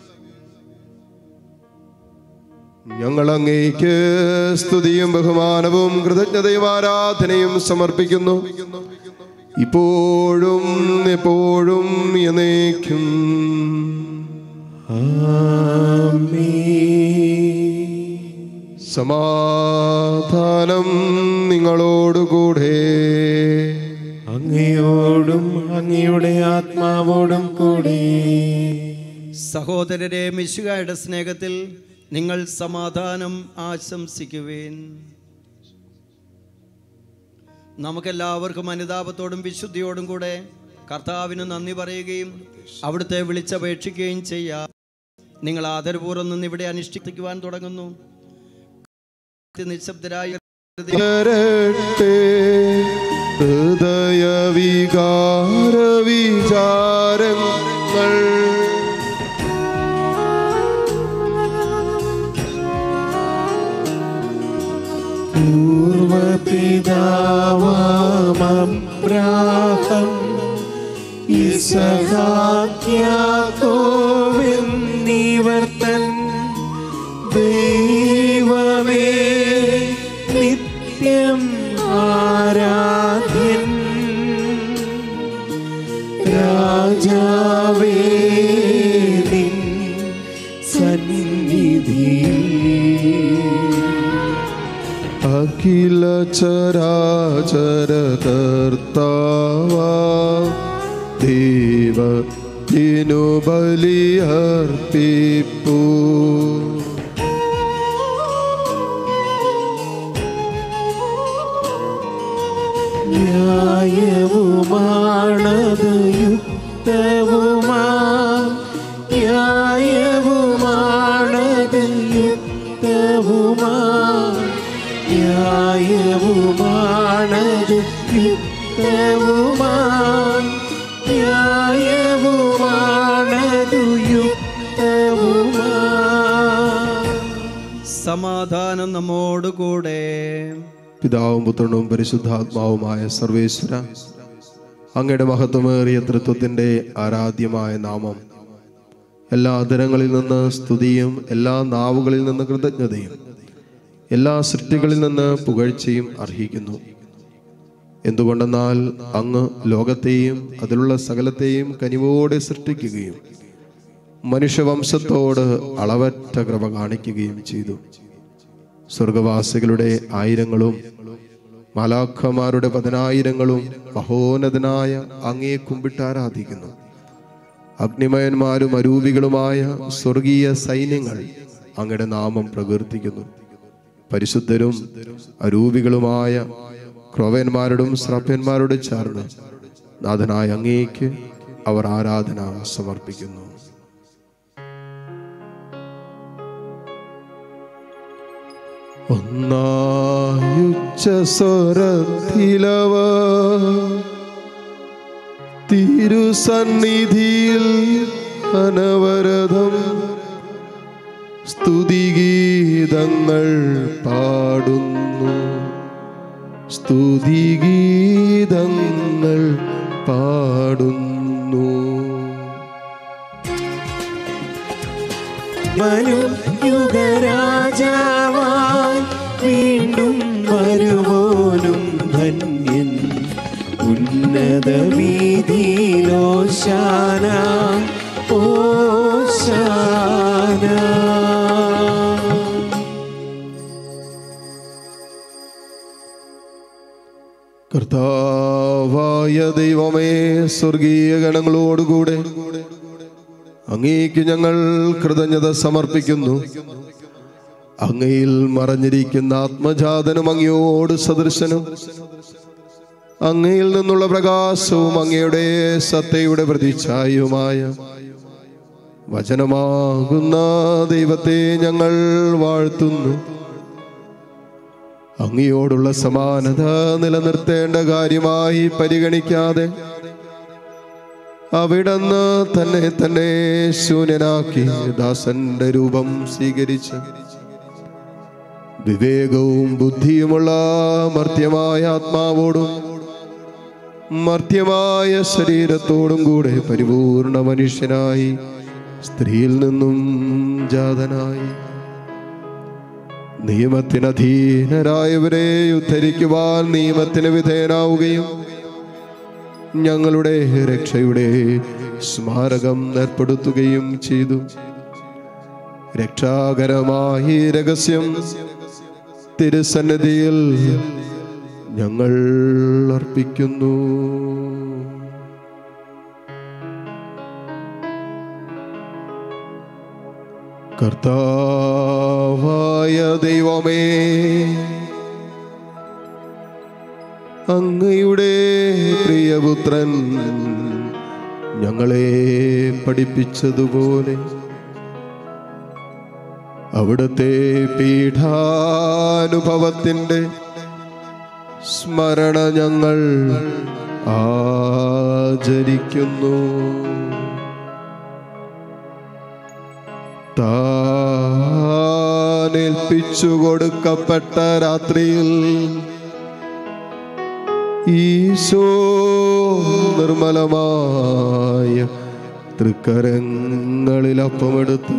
ഞങ്ങൾ അങ്ങേക്ക് സ്തുതിയും ബഹുമാനവും കൃതജ്ഞതയും ആരാധനയും സമർപ്പിക്കുന്നു, ഇപ്പോഴും എപ്പോഴും എന്നേക്കും. സമാധാനം നിങ്ങളോടുകൂടെ. അങ്ങയോടും അങ്ങയുടെ ആത്മാവോടും കൂടെ. സഹോദരരെ, മിശിഹായുടെ സ്നേഹത്തിൽ നിങ്ങൾ സമാധാനം ആശംസിക്കുവേൻ. നമുക്കെല്ലാവർക്കും അനുതാപത്തോടും വിശുദ്ധിയോടും കൂടെ കർത്താവിന് നന്ദി പറയുകയും അവിടുത്തെ വിളിച്ചപേക്ഷിക്കുകയും ചെയ്യാം. നിങ്ങൾ ആദരപൂർവ്വം നിന്ന് ഇവിടെ അനുഷ്ഠിക്കുവാൻ തുടങ്ങുന്നു. നിശബ്ദരായ ഹൃദയ വികാര വിചാരങ്ങൾ പൂർവപിതാവാമബ്രാഹം യിസ്ഹാക്യാകോബെന്നിവർ തൻ ദൈവമേ നിത്യം ആരാധ്യൻ. രാജാവേ നിൻ സന്നിധിയിൽ അഖില ചരാചര കർത്താവാ ദൈവത്തിനു ബലിയർപ്പിപ്പൂ. ന്യായവുമാണത് യുക്തവുമാ, ന്യായവുമാണത് യുക്തവുമാ, ന്യായവുമാണത് യുക്തവുമാ, ന്യായവുമാണത് യുക്തവുമാ. സമാധാനം നമ്മോടുകൂടെ. പിതാവും പുത്രനും പരിശുദ്ധാത്മാവുമായ സർവേശ്വര, അങ്ങയുടെ മഹത്വമേറിയ തൃത്വത്തിൻ്റെ ആരാധ്യമായ നാമം എല്ലാ അധരങ്ങളിൽ നിന്ന് സ്തുതിയും എല്ലാ നാവുകളിൽ നിന്ന് കൃതജ്ഞതയും എല്ലാ സൃഷ്ടികളിൽ നിന്ന് പുകഴ്ചയും അർഹിക്കുന്നു. എന്തുകൊണ്ടെന്നാൽ അങ്ങ് ലോകത്തെയും അതിലുള്ള സകലത്തെയും കനിവോടെ സൃഷ്ടിക്കുകയും മനുഷ്യവംശത്തോട് അളവറ്റ കൃപ കാണിക്കുകയും ചെയ്തു. സ്വർഗവാസികളുടെ ആയിരങ്ങളും മാലാഖമാരുടെ പതിനായിരങ്ങളും മഹോന്നതനായ അങ്ങയെ കുമ്പിട്ട് ആരാധിക്കുന്നു. അഗ്നിമയന്മാരും അരൂപികളുമായ സ്വർഗീയ സൈന്യങ്ങൾ അങ്ങയുടെ നാമം പ്രകീർത്തിക്കുന്നു. പരിശുദ്ധരും അരൂപികളുമായ ക്രോവന്മാരോടും ശ്രാപ്യന്മാരോട് ചേർന്ന് നാഥനായ അങ്ങേക്ക് അവർ ആരാധന സമർപ്പിക്കുന്നു. ഒന്നായുച്ച സ്വരത്തിലവ തിരുസന്നിധിയിൽ അനവരതം സ്തുതിഗീതങ്ങൾ പാടുന്നു, സ്തുതിഗീതങ്ങൾ പാടുന്നു. വരും യുഗരാജാവായി വീണ്ടും വരുവോനും ധന്യൻ. ഉന്നത വീതിയിലോശാന ഓശാന. കർത്താവായ ദൈവമേ, സ്വർഗീയ ഗണങ്ങളോടുകൂടെ അങ്ങേക്ക് ഞങ്ങൾ കൃതജ്ഞത സമർപ്പിക്കുന്നു. അങ്ങയിൽ മറഞ്ഞിരിക്കുന്ന ആത്മജാതനും അങ്ങയോട് സദൃശനും അങ്ങയിൽ നിന്നുള്ള പ്രകാശവും അങ്ങയുടെ സത്തയുടെ പ്രതിച്ഛായയുമായ വചനമാകുന്ന ദൈവത്തെ ഞങ്ങൾ വാഴ്ത്തുന്നു. അങ്ങയോടുള്ള സമാനത നിലനിർത്തേണ്ട കാര്യമായി പരിഗണിക്കാതെ അവിടുന്ന് തന്നെ തന്നെ ശൂന്യനാക്കി ദാസന്റെ രൂപം സ്വീകരിച്ച് വിവേകവും ബുദ്ധിയുമുള്ള മർത്യമായ ആത്മാവോടും മർത്യമായ ശരീരത്തോടും കൂടെ പരിപൂർണ മനുഷ്യനായി സ്ത്രീയിൽ നിന്നും ജാതനായി നിയമത്തിനധീനരായവരെ ഉദ്ധരിക്കുവാൻ നിയമത്തിന് വിധേയനാവുകയും ഞങ്ങളുടെ രക്ഷയുടെ സ്മാരകം ഏർപ്പെടുത്തുകയും ചെയ്തു. രക്ഷാകരമായി രഹസ്യം തിരുസന്നിധിയിൽ ഞങ്ങൾ അർപ്പിക്കുന്നു. കർത്താവായ ദൈവമേ, അങ്ങയുടെ പ്രിയപുത്രൻ ഞങ്ങളെ പഠിപ്പിച്ചതുപോലെ അവിടുത്തെ പീഠാനുഭവത്തിൻ്റെ സ്മരണ ഞങ്ങൾ ആചരിക്കുന്നു. താനേൽപ്പിച്ചു കൊടുക്കപ്പെട്ട രാത്രിയിൽ ഈശോ നിർമ്മലമായ തൃക്കരങ്ങളിൽ അപ്പമെടുത്ത്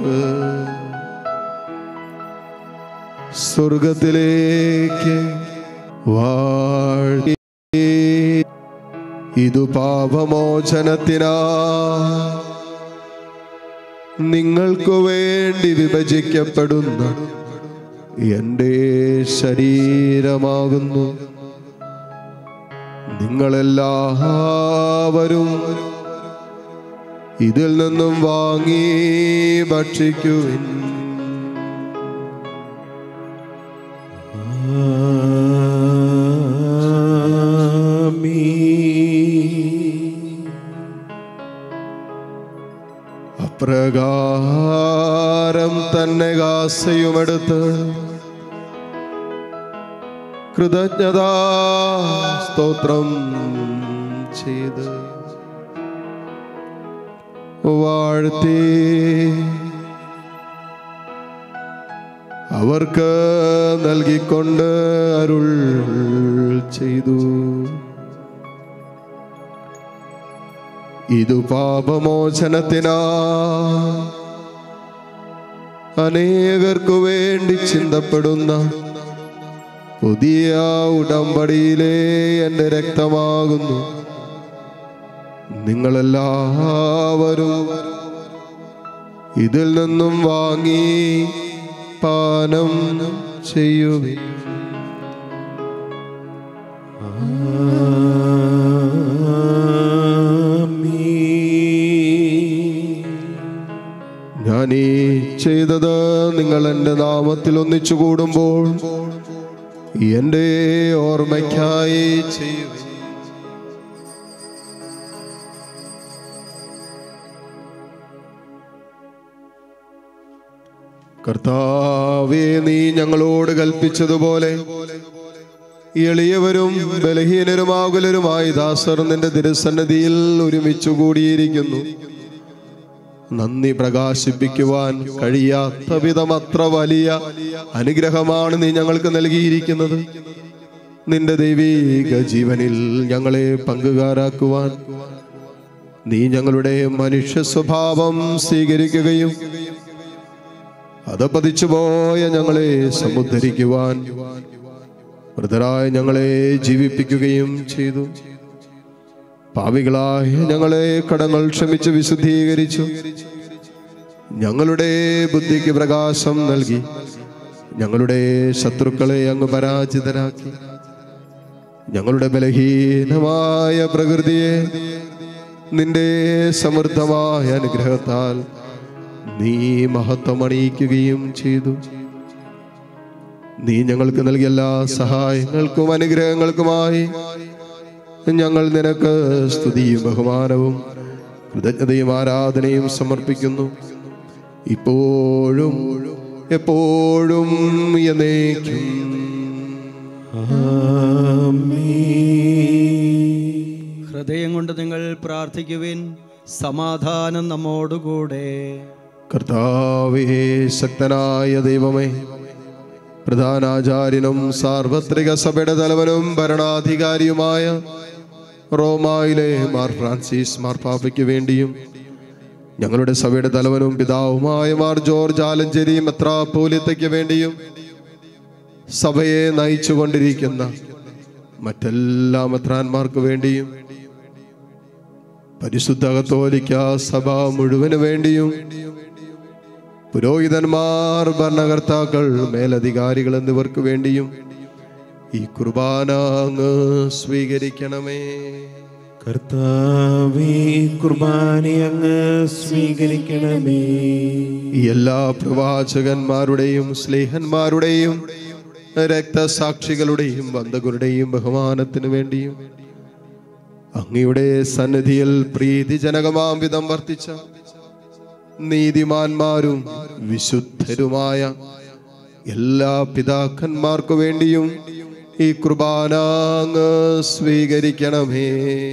സ്വർഗത്തിലേക്ക് വാഴ്ത്തി, ഇതു പാപമോചനത്തിനാ നിങ്ങൾക്കു വേണ്ടി വിഭജിക്കപ്പെടുന്ന എൻ്റെ ശരീരമാകുന്നു. നിങ്ങളെല്ലാവരും ഇതിൽ നിന്നും വാങ്ങി ഭക്ഷിക്കുവിൻ. അപ്രകാരം തന്നെ കാസയുമെടുത്ത് കൃതജ്ഞതാ സ്തോത്രം ചെയ്ത് വാഴ്ത്തി അവർക്ക് നൽകിക്കൊണ്ട് അരുൾ ചെയ്തു. ഇതു പാപമോചനത്തിനാ അനേകർക്കു വേണ്ടി ചിന്തപ്പെടുന്ന പുതിയ ഉടമ്പടിയിലെ എൻ്റെ രക്തമാകുന്നു. നിങ്ങളെല്ലാവരും ഇതിൽ നിന്നും വാങ്ങി പാനം ചെയ്യുവിൻ. ഞാനീ ചെയ്തത് നിങ്ങൾ എൻ്റെ നാമത്തിൽ ഒന്നിച്ചു കൂടുമ്പോൾ എൻ്റെ ഓർമ്മയ്ക്കായി ചെയ്യുവിൻ. കർത്താവേ, നീ ഞങ്ങളോട് കൽപ്പിച്ചതുപോലെ എളിയവരും ബലഹീനരുമാകുലരുമായി ദാസർ നിന്റെ തിരുസന്നിധിയിൽ ഒരുമിച്ചു കൂടിയിരിക്കുന്നു. നന്ദി പ്രകാശിപ്പിക്കുവാൻ കഴിയാത്ത വിധം അത്ര വലിയ അനുഗ്രഹമാണ് നീ ഞങ്ങൾക്ക് നൽകിയിരിക്കുന്നത്. നിന്റെ ദൈവീക ജീവനിൽ ഞങ്ങളെ പങ്കുകാരാക്കുവാൻ നീ ഞങ്ങളുടെ മനുഷ്യ സ്വഭാവം സ്വീകരിക്കുകയും അധപതിച്ചു പോയ ഞങ്ങളെ സമുദ്ധരിക്കുവാൻ മൃതരായ ഞങ്ങളെ ജീവിപ്പിക്കുകയും ചെയ്തു. പാപികളായ ഞങ്ങളെ കടങ്ങൾ ക്ഷമിച്ച് വിശുദ്ധീകരിച്ചു. ഞങ്ങളുടെ ബുദ്ധിക്ക് പ്രകാശം നൽകി ഞങ്ങളുടെ ശത്രുക്കളെ അങ്ങ് പരാജിതരാക്കി. ഞങ്ങളുടെ ബലഹീനമായ പ്രകൃതിയെ നിന്റെ സമൃദ്ധമായ അനുഗ്രഹത്താൽ നീ മഹത്വമണിയിക്കുകയും ചെയ്തു. നീ ഞങ്ങൾക്ക് നൽകിയ എല്ലാ സഹായങ്ങൾക്കും അനുഗ്രഹങ്ങൾക്കുമായി ഞങ്ങൾ നിനക്ക് സ്തുതിയും ബഹുമാനവും കൃതജ്ഞതയും ആരാധനയും സമർപ്പിക്കുന്നു, ഇപ്പോഴും എപ്പോഴും എന്നേക്കും. ഹൃദയം കൊണ്ട് നിങ്ങൾ പ്രാർത്ഥിക്കുവിൻ. സമാധാനം നമ്മോടുകൂടെ. കർത്താവേ, ശക്തനായ ദൈവമേ, പ്രധാനാചാര്യനും സാർവത്രിക സഭയുടെ തലവനും ഭരണാധികാരിയുമായ റോമായിലെ മാർ ഫ്രാൻസിസ് മാർപ്പാപ്പയ്ക്ക് വേണ്ടിയും ഞങ്ങളുടെ സഭയുടെ തലവനും പിതാവുമായ മാർ ജോർജ് ആലഞ്ചേരി മെത്രാപ്പോലീത്തയ്ക്ക് വേണ്ടിയും സഭയെ നയിച്ചു കൊണ്ടിരിക്കുന്ന മറ്റെല്ലാ മെത്രാന്മാർക്ക് വേണ്ടിയും പരിശുദ്ധ കത്തോലിക്ക സഭ മുഴുവന് വേണ്ടിയും പുരോഹിതന്മാർ, ഭരണകർത്താക്കൾ, മേലധികാരികൾ എന്നിവർക്ക് വേണ്ടിയും ഈ കുർബാന അങ്ങ് സ്വീകരിക്കണമേ. കർത്താവേ, കുർബാന അങ്ങ് സ്വീകരിക്കണമേ. ഈ എല്ലാ പ്രവാചകന്മാരുടെയും സ്ലേഹന്മാരുടെയും രക്തസാക്ഷികളുടെയും ബന്ധുക്കളുടെയും ബഹുമാനത്തിനു വേണ്ടിയും അങ്ങയുടെ സന്നിധിയിൽ പ്രീതിജനകമാം വിധം വർത്തിച്ച നീതിമാന്മാരും വിശുദ്ധരുമായ എല്ലാ പിതാക്കന്മാർക്കു വേണ്ടിയും ഈ കുർബാന അങ്ങ് സ്വീകരിക്കണമേ.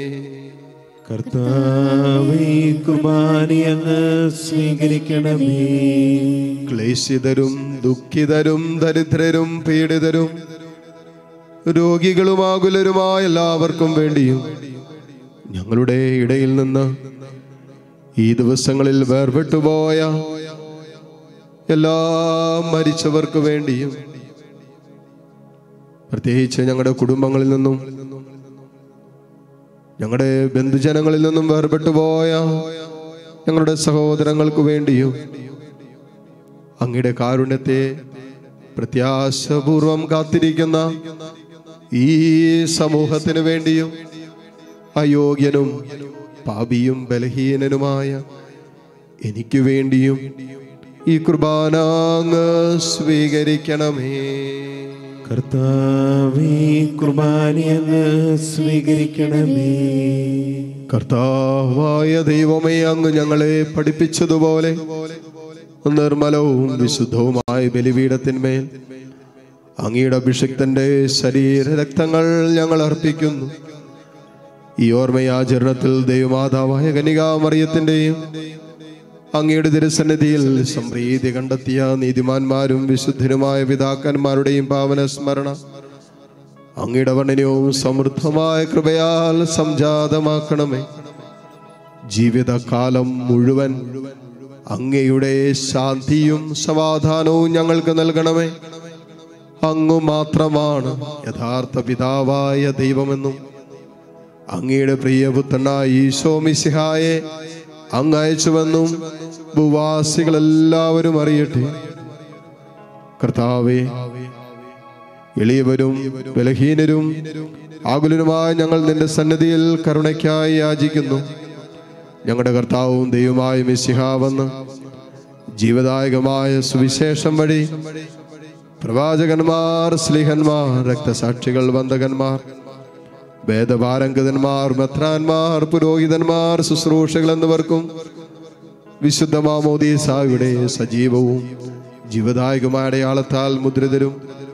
കർത്താവേ, കുർബാന അങ്ങ് സ്വീകരിക്കണമേ. ക്ലേശിതരും ദുഃഖിതരും ദരിദ്രരും പീഡിതരും രോഗികളും ആകുലരുമായ എല്ലാവർക്കും വേണ്ടിയും ഞങ്ങളുടെ ഇടയിൽ നിന്ന് ഈ ദിവസങ്ങളിൽ വേർപെട്ടുപോയ എല്ലാ മരിച്ചവർക്ക് വേണ്ടിയും പ്രത്യേകിച്ച് ഞങ്ങളുടെ കുടുംബങ്ങളിൽ നിന്നും ഞങ്ങളുടെ ബന്ധുജനങ്ങളിൽ നിന്നും വേർപെട്ടുപോയ ഞങ്ങളുടെ സഹോദരങ്ങൾക്ക് വേണ്ടിയും അങ്ങയുടെ കാരുണ്യത്തെ പ്രത്യാശപൂർവം കാത്തിരിക്കുന്ന ഈ സമൂഹത്തിന് വേണ്ടിയും അയോഗ്യനും പാപിയും ബലഹീനനുമായ എനിക്ക് വേണ്ടിയും ഈ കുർബാന അങ്ങ് സ്വീകരിക്കണമേ. കർത്താവേ, കുർബാന അങ്ങ് സ്വീകരിക്കണമേ. കർത്താവായ ദൈവമേ, അങ്ങ് ഞങ്ങളെ പഠിപ്പിച്ചതുപോലെ നിർമ്മലവും വിശുദ്ധവുമായ ബലിപീഠത്തിന്മേൽ അങ്ങയുടെ അഭിഷിക്തന്റെ ശരീര രക്തങ്ങൾ ഞങ്ങൾ അർപ്പിക്കുന്നു. ഈ ഓർമ്മയാചരണത്തിൽ ദൈവമാതാവായ കന്യകാമറിയത്തിന്റെയും അങ്ങയുടെ തിരുസന്നിധിയിൽ സംപ്രീതി കണ്ടെത്തിയ നീതിമാന്മാരും വിശുദ്ധരുമായ പിതാക്കന്മാരുടെയും പാവന സ്മരണ അങ്ങയുടെ വർണ്ണനവും സമൃദ്ധമായ കൃപയാൽ സംജാതമാക്കണമേ. ജീവിതകാലം മുഴുവൻ അങ്ങയുടെ ശാന്തിയും സമാധാനവും ഞങ്ങൾക്ക് നൽകണമേ. അങ്ങു മാത്രമാണ് യഥാർത്ഥ പിതാവായ ദൈവമെന്നും അങ്ങയുടെ പ്രിയപുത്രനായ ഈശോ മിശിഹായെ അങ്ങ് അയച്ചുവെന്നും ഭൂവാസികളെല്ലാവരും അറിയട്ടെ. കർത്താവേ, എളിയവരും ബലഹീനരും ആകുലരുമായ ഞങ്ങൾ നിന്റെ സന്നിധിയിൽ കരുണയ്ക്കായി യാചിക്കുന്നു. ഞങ്ങളുടെ കർത്താവും ദൈവമായ മിശിഹാ വന്ന് ജീവദായകമായ സുവിശേഷം വഴി പ്രവാചകന്മാർ, സ്ലീഹന്മാർ, രക്തസാക്ഷികൾ, വന്ദകന്മാർ, വേദപാരംഗതന്മാർ, മെത്രാന്മാർ, പുരോഹിതന്മാർ, ശുശ്രൂഷകൾ എന്നിവർക്കും വിശുദ്ധ മാമോദീസായുടെ സജീവവും ജീവദായകമായ അടയാളത്താൽ മുദ്രിതരും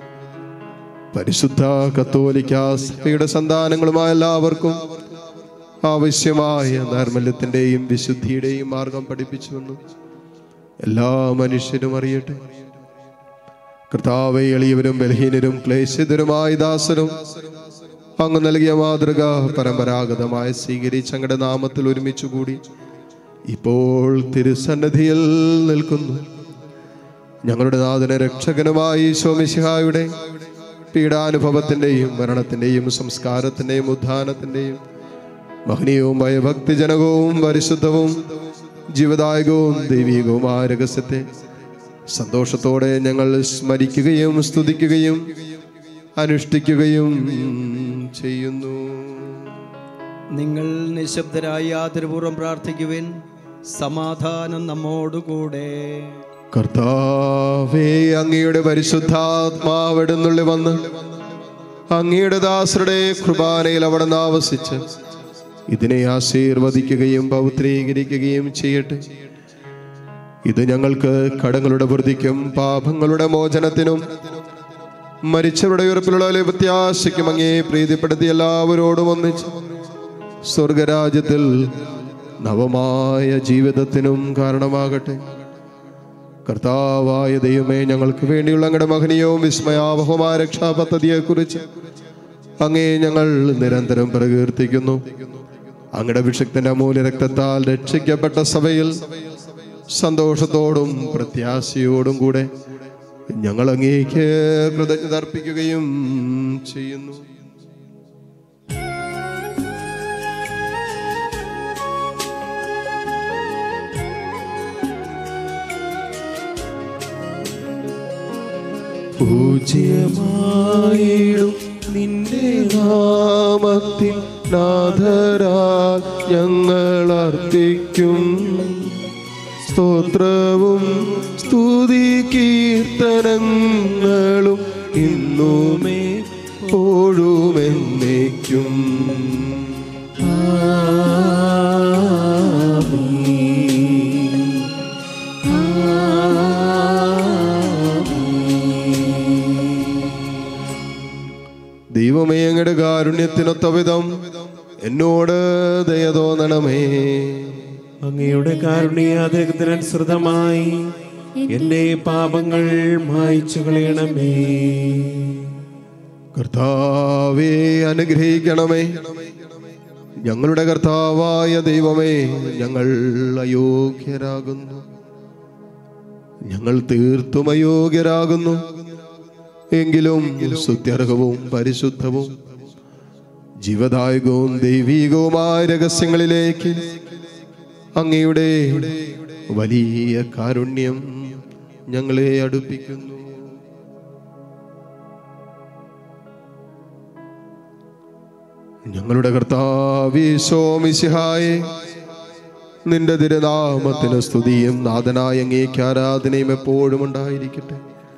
പരിശുദ്ധ കത്തോലിക്ക സഭയുടെ സന്താനങ്ങളുമായ എല്ലാവർക്കും ആവശ്യമായ നൈർമല്യത്തിന്റെയും വിശുദ്ധിയുടെയും മാർഗം പഠിപ്പിച്ചുവെന്നും എല്ലാ മനുഷ്യരും അറിയട്ടെ. കർത്താവേ, എളിയവരും ബലഹീനരും ക്ലേശിതരുമായ ദാസരും അങ്ങ് നൽകിയ മാതൃക പരമ്പരാഗതമായി സ്വീകരിച്ച് അങ്ങയുടെ നാമത്തിൽ ഒരുമിച്ച് കൂടി ഇപ്പോൾ തിരുസന്നിധിയിൽ നിൽക്കുന്നു. ഞങ്ങളുടെ നാഥന രക്ഷകനുമായ ഈശോ മിശിഹായുടെ പീഡാനുഭവത്തിന്റെയും മരണത്തിന്റെയും സംസ്കാരത്തിന്റെയും ഉത്ഥാനത്തിന്റെയും മഹനീയവും ഭയഭക്തിജനകവും പരിശുദ്ധവും ജീവദായകവും ദൈവികവുമായ രഹസ്യത്തെ സന്തോഷത്തോടെ ഞങ്ങൾ സ്മരിക്കുകയും സ്തുതിക്കുകയും അനുഷ്ഠിക്കുകയും ചെയ്യുന്നു. നിങ്ങൾ നിശബ്ദരായി ആദരപൂർവ്വം പ്രാർത്ഥിക്കുവിൻ. സമാധാനം നമ്മോടുകൂടെ. കർത്താവേ, അങ്ങയുടെ പരിശുദ്ധാത്മാവിടുന്നുള്ളിൽ വന്ന് അങ്ങയുടെ ദാസരുടെ കുർബാനയിൽ അവിടുന്ന് ആവസിച്ച് ഇതിനെ ആശീർവദിക്കുകയും പവിത്രീകരിക്കുകയും ചെയ്യട്ടെ. ഇത് ഞങ്ങൾക്ക് കടങ്ങളുടെ വൃദ്ധിക്കും പാപങ്ങളുടെ മോചനത്തിനും മരിച്ചവരുടെ ഉറപ്പിലുള്ള പ്രത്യാശയ്ക്കും അങ്ങേ പ്രീതിപ്പെടുത്തി എല്ലാവരോടും ഒന്നിച്ച് സ്വർഗരാജ്യത്തിൽ നവമായ ജീവിതത്തിനും കാരണമാകട്ടെ. കർത്താവായ ദൈവമേ, ഞങ്ങൾക്ക് വേണ്ടിയുള്ള അങ്ങയുടെ മഹനീയവും വിസ്മയാവഹമായ രക്ഷാപദ്ധതിയെക്കുറിച്ച് അങ്ങേ ഞങ്ങൾ നിരന്തരം പ്രകീർത്തിക്കുന്നു. അങ്ങയുടെ വിശുദ്ധന്റെ അമൂല്യ രക്തത്താൽ രക്ഷിക്കപ്പെട്ട സഭയിൽ സന്തോഷത്തോടും പ്രത്യാശയോടും കൂടെ ഞങ്ങൾ അങ്ങേക്ക് കൃതജ്ഞത അർപ്പിക്കുകയും ചെയ്യുന്നു. പൂജ്യമായിടും നിന്റെ നാമത്തിൽ നാഥരാൽ ഞങ്ങൾ അർപ്പിക്കും സ്തോത്രവും സ്തുതി കീർത്തനങ്ങളും ഇന്നുമേ എപ്പോഴുമെന്നേക്കും. ദൈവമേ, അങ്ങയുടെ കാരുണ്യത്തിനൊത്ത വിധം എന്നോട് ദയ തോന്നണമേ. അങ്ങയുടെ കാരുണ്യാതിരകത്തിനനുസൃതമായി എന്റെ പാപങ്ങൾ മായ്ച്ചു കളയണമേ. കർത്താവേ, അനുഗ്രഹിക്കണമേ. ഞങ്ങളുടെ കർത്താവായ ദൈവമേ, ഞങ്ങൾ അയോഗ്യരാകുന്നു, ഞങ്ങൾ തീർത്തും അയോഗ്യരാകുന്നു. എങ്കിലും സ്തുത്യർഹവും പരിശുദ്ധവും ജീവദായകവും ദൈവീകവുമായ രഹസ്യങ്ങളിലേക്ക് അങ്ങയുടെ വലിയ കാരുണ്യം ഞങ്ങളെ അടുപ്പിക്കുന്നു. ഞങ്ങളുടെ കർത്താവീശോ മിശിഹായേ, നിന്റെ തിരുനാമത്തിന് സ്തുതിയും നാഥനായ അങ്ങേക്ക് ആരാധനയും എപ്പോഴും ഉണ്ടായിരിക്കട്ടെ.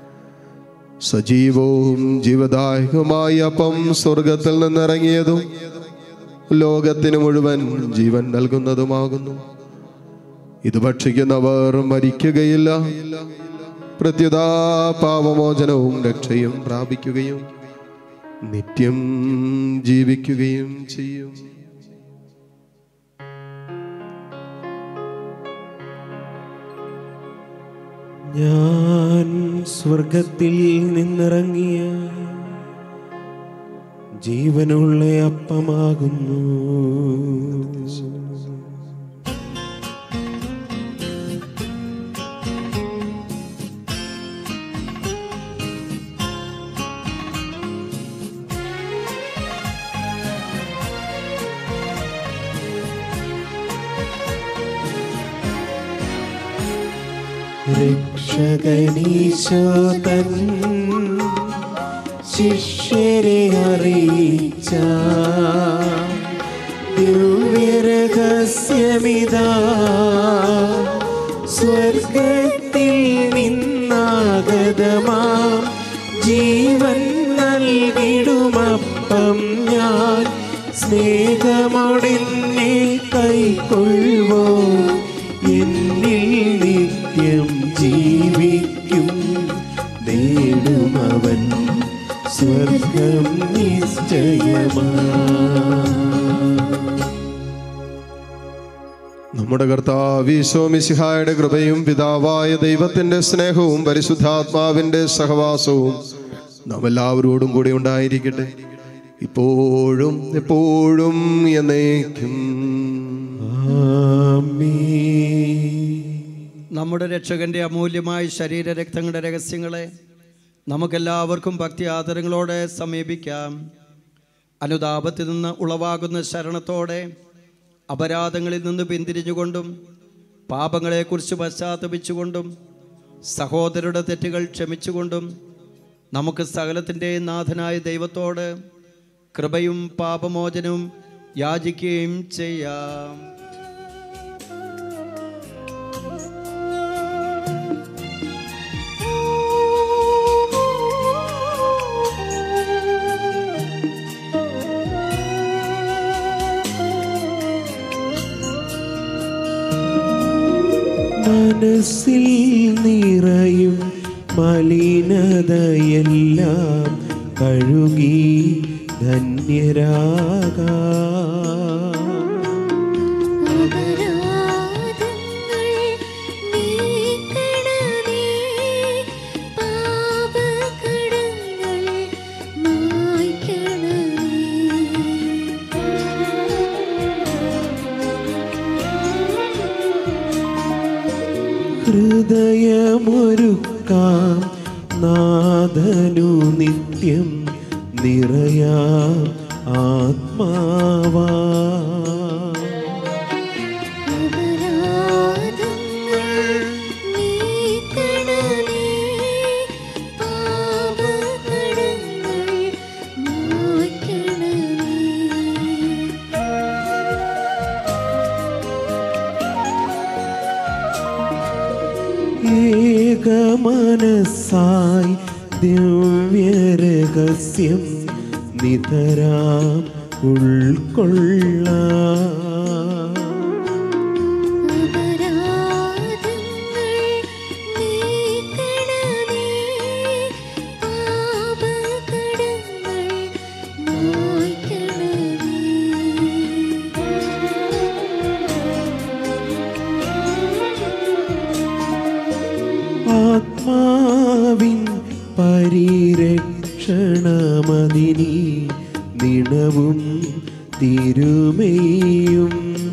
സജീവവും ജീവദായകവുമായ അപ്പം സ്വർഗത്തിൽ നിന്നിറങ്ങിയതും ലോകത്തിന് മുഴുവൻ ജീവൻ നൽകുന്നതുമാകുന്നു. ഇത് ഭക്ഷിക്കുന്നവർ മരിക്കുകയില്ല, പ്രത്യുത പാപമോചനവും രക്ഷയും പ്രാപിക്കുകയും നിത്യം ജീവിക്കുകയും ചെയ്യും. ഞാൻ സ്വർഗത്തിൽ നിന്നിറങ്ങിയ ജീവനുള്ള അപ്പമാകുന്നു. രക്ഷകനീശോ തൻ ശിഷ്യരെ അറിയിച്ച ദിവ്യരഹസ്യമിതാ, സ്വർഗത്തിൽ നിന്നാഗതമാം ജീവൻ നൽകിടുമപ്പം ഞാൻ സ്നേഹമോടെന്നെ കൈക്കൊള്ളുവോ, എന്നിൽ നിത്യം ജീവിക്കും, നേടുമവൻ സ്വർഗം നിശ്ചയമാ. നമ്മുടെ കർത്താവീശോ മിശിഹായുടെ കൃപയും പിതാവായ ദൈവത്തിന്റെ സ്നേഹവും പരിശുദ്ധാത്മാവിന്റെ സഹവാസവും നാം എല്ലാവരോടും കൂടി ഉണ്ടായിരിക്കട്ടെ, ഇപ്പോഴും എപ്പോഴും എന്നേക്കും. നമ്മുടെ രക്ഷകന്റെ അമൂല്യമായ ശരീര രക്തങ്ങളുടെ രഹസ്യങ്ങളെ നമുക്കെല്ലാവർക്കും ഭക്തി ആദരങ്ങളോടെ സമീപിക്കാം. അനുതാപത്തിൽ നിന്ന് ഉളവാകുന്ന ശരണത്തോടെ അപരാധങ്ങളിൽ നിന്ന് പിന്തിരിഞ്ഞുകൊണ്ടും പാപങ്ങളെക്കുറിച്ച് പശ്ചാത്തപിച്ചുകൊണ്ടും സഹോദരരുടെ തെറ്റുകൾ ക്ഷമിച്ചുകൊണ്ടും നമുക്ക് സകലത്തിൻ്റെ നാഥനായ ദൈവത്തോട് കൃപയും പാപമോചനവും യാചിക്കുകയും ചെയ്യാം. മനസ്സിൽ നിറയും മലിനതയെല്ലാം കഴുകി ധന്യരാകാം. ഹൃദയമൊരുക്കാം നാഥനു നിത്യം നിറയാം ആത്മാവാ. ഏകമനസായി ദിവ്യരഹസ്യം നിതരാം ഉൾക്കൊള്ളാം. ആത്മാവിൻ പരിരക്ഷണമതിനി നിണവും തിരുമേയും.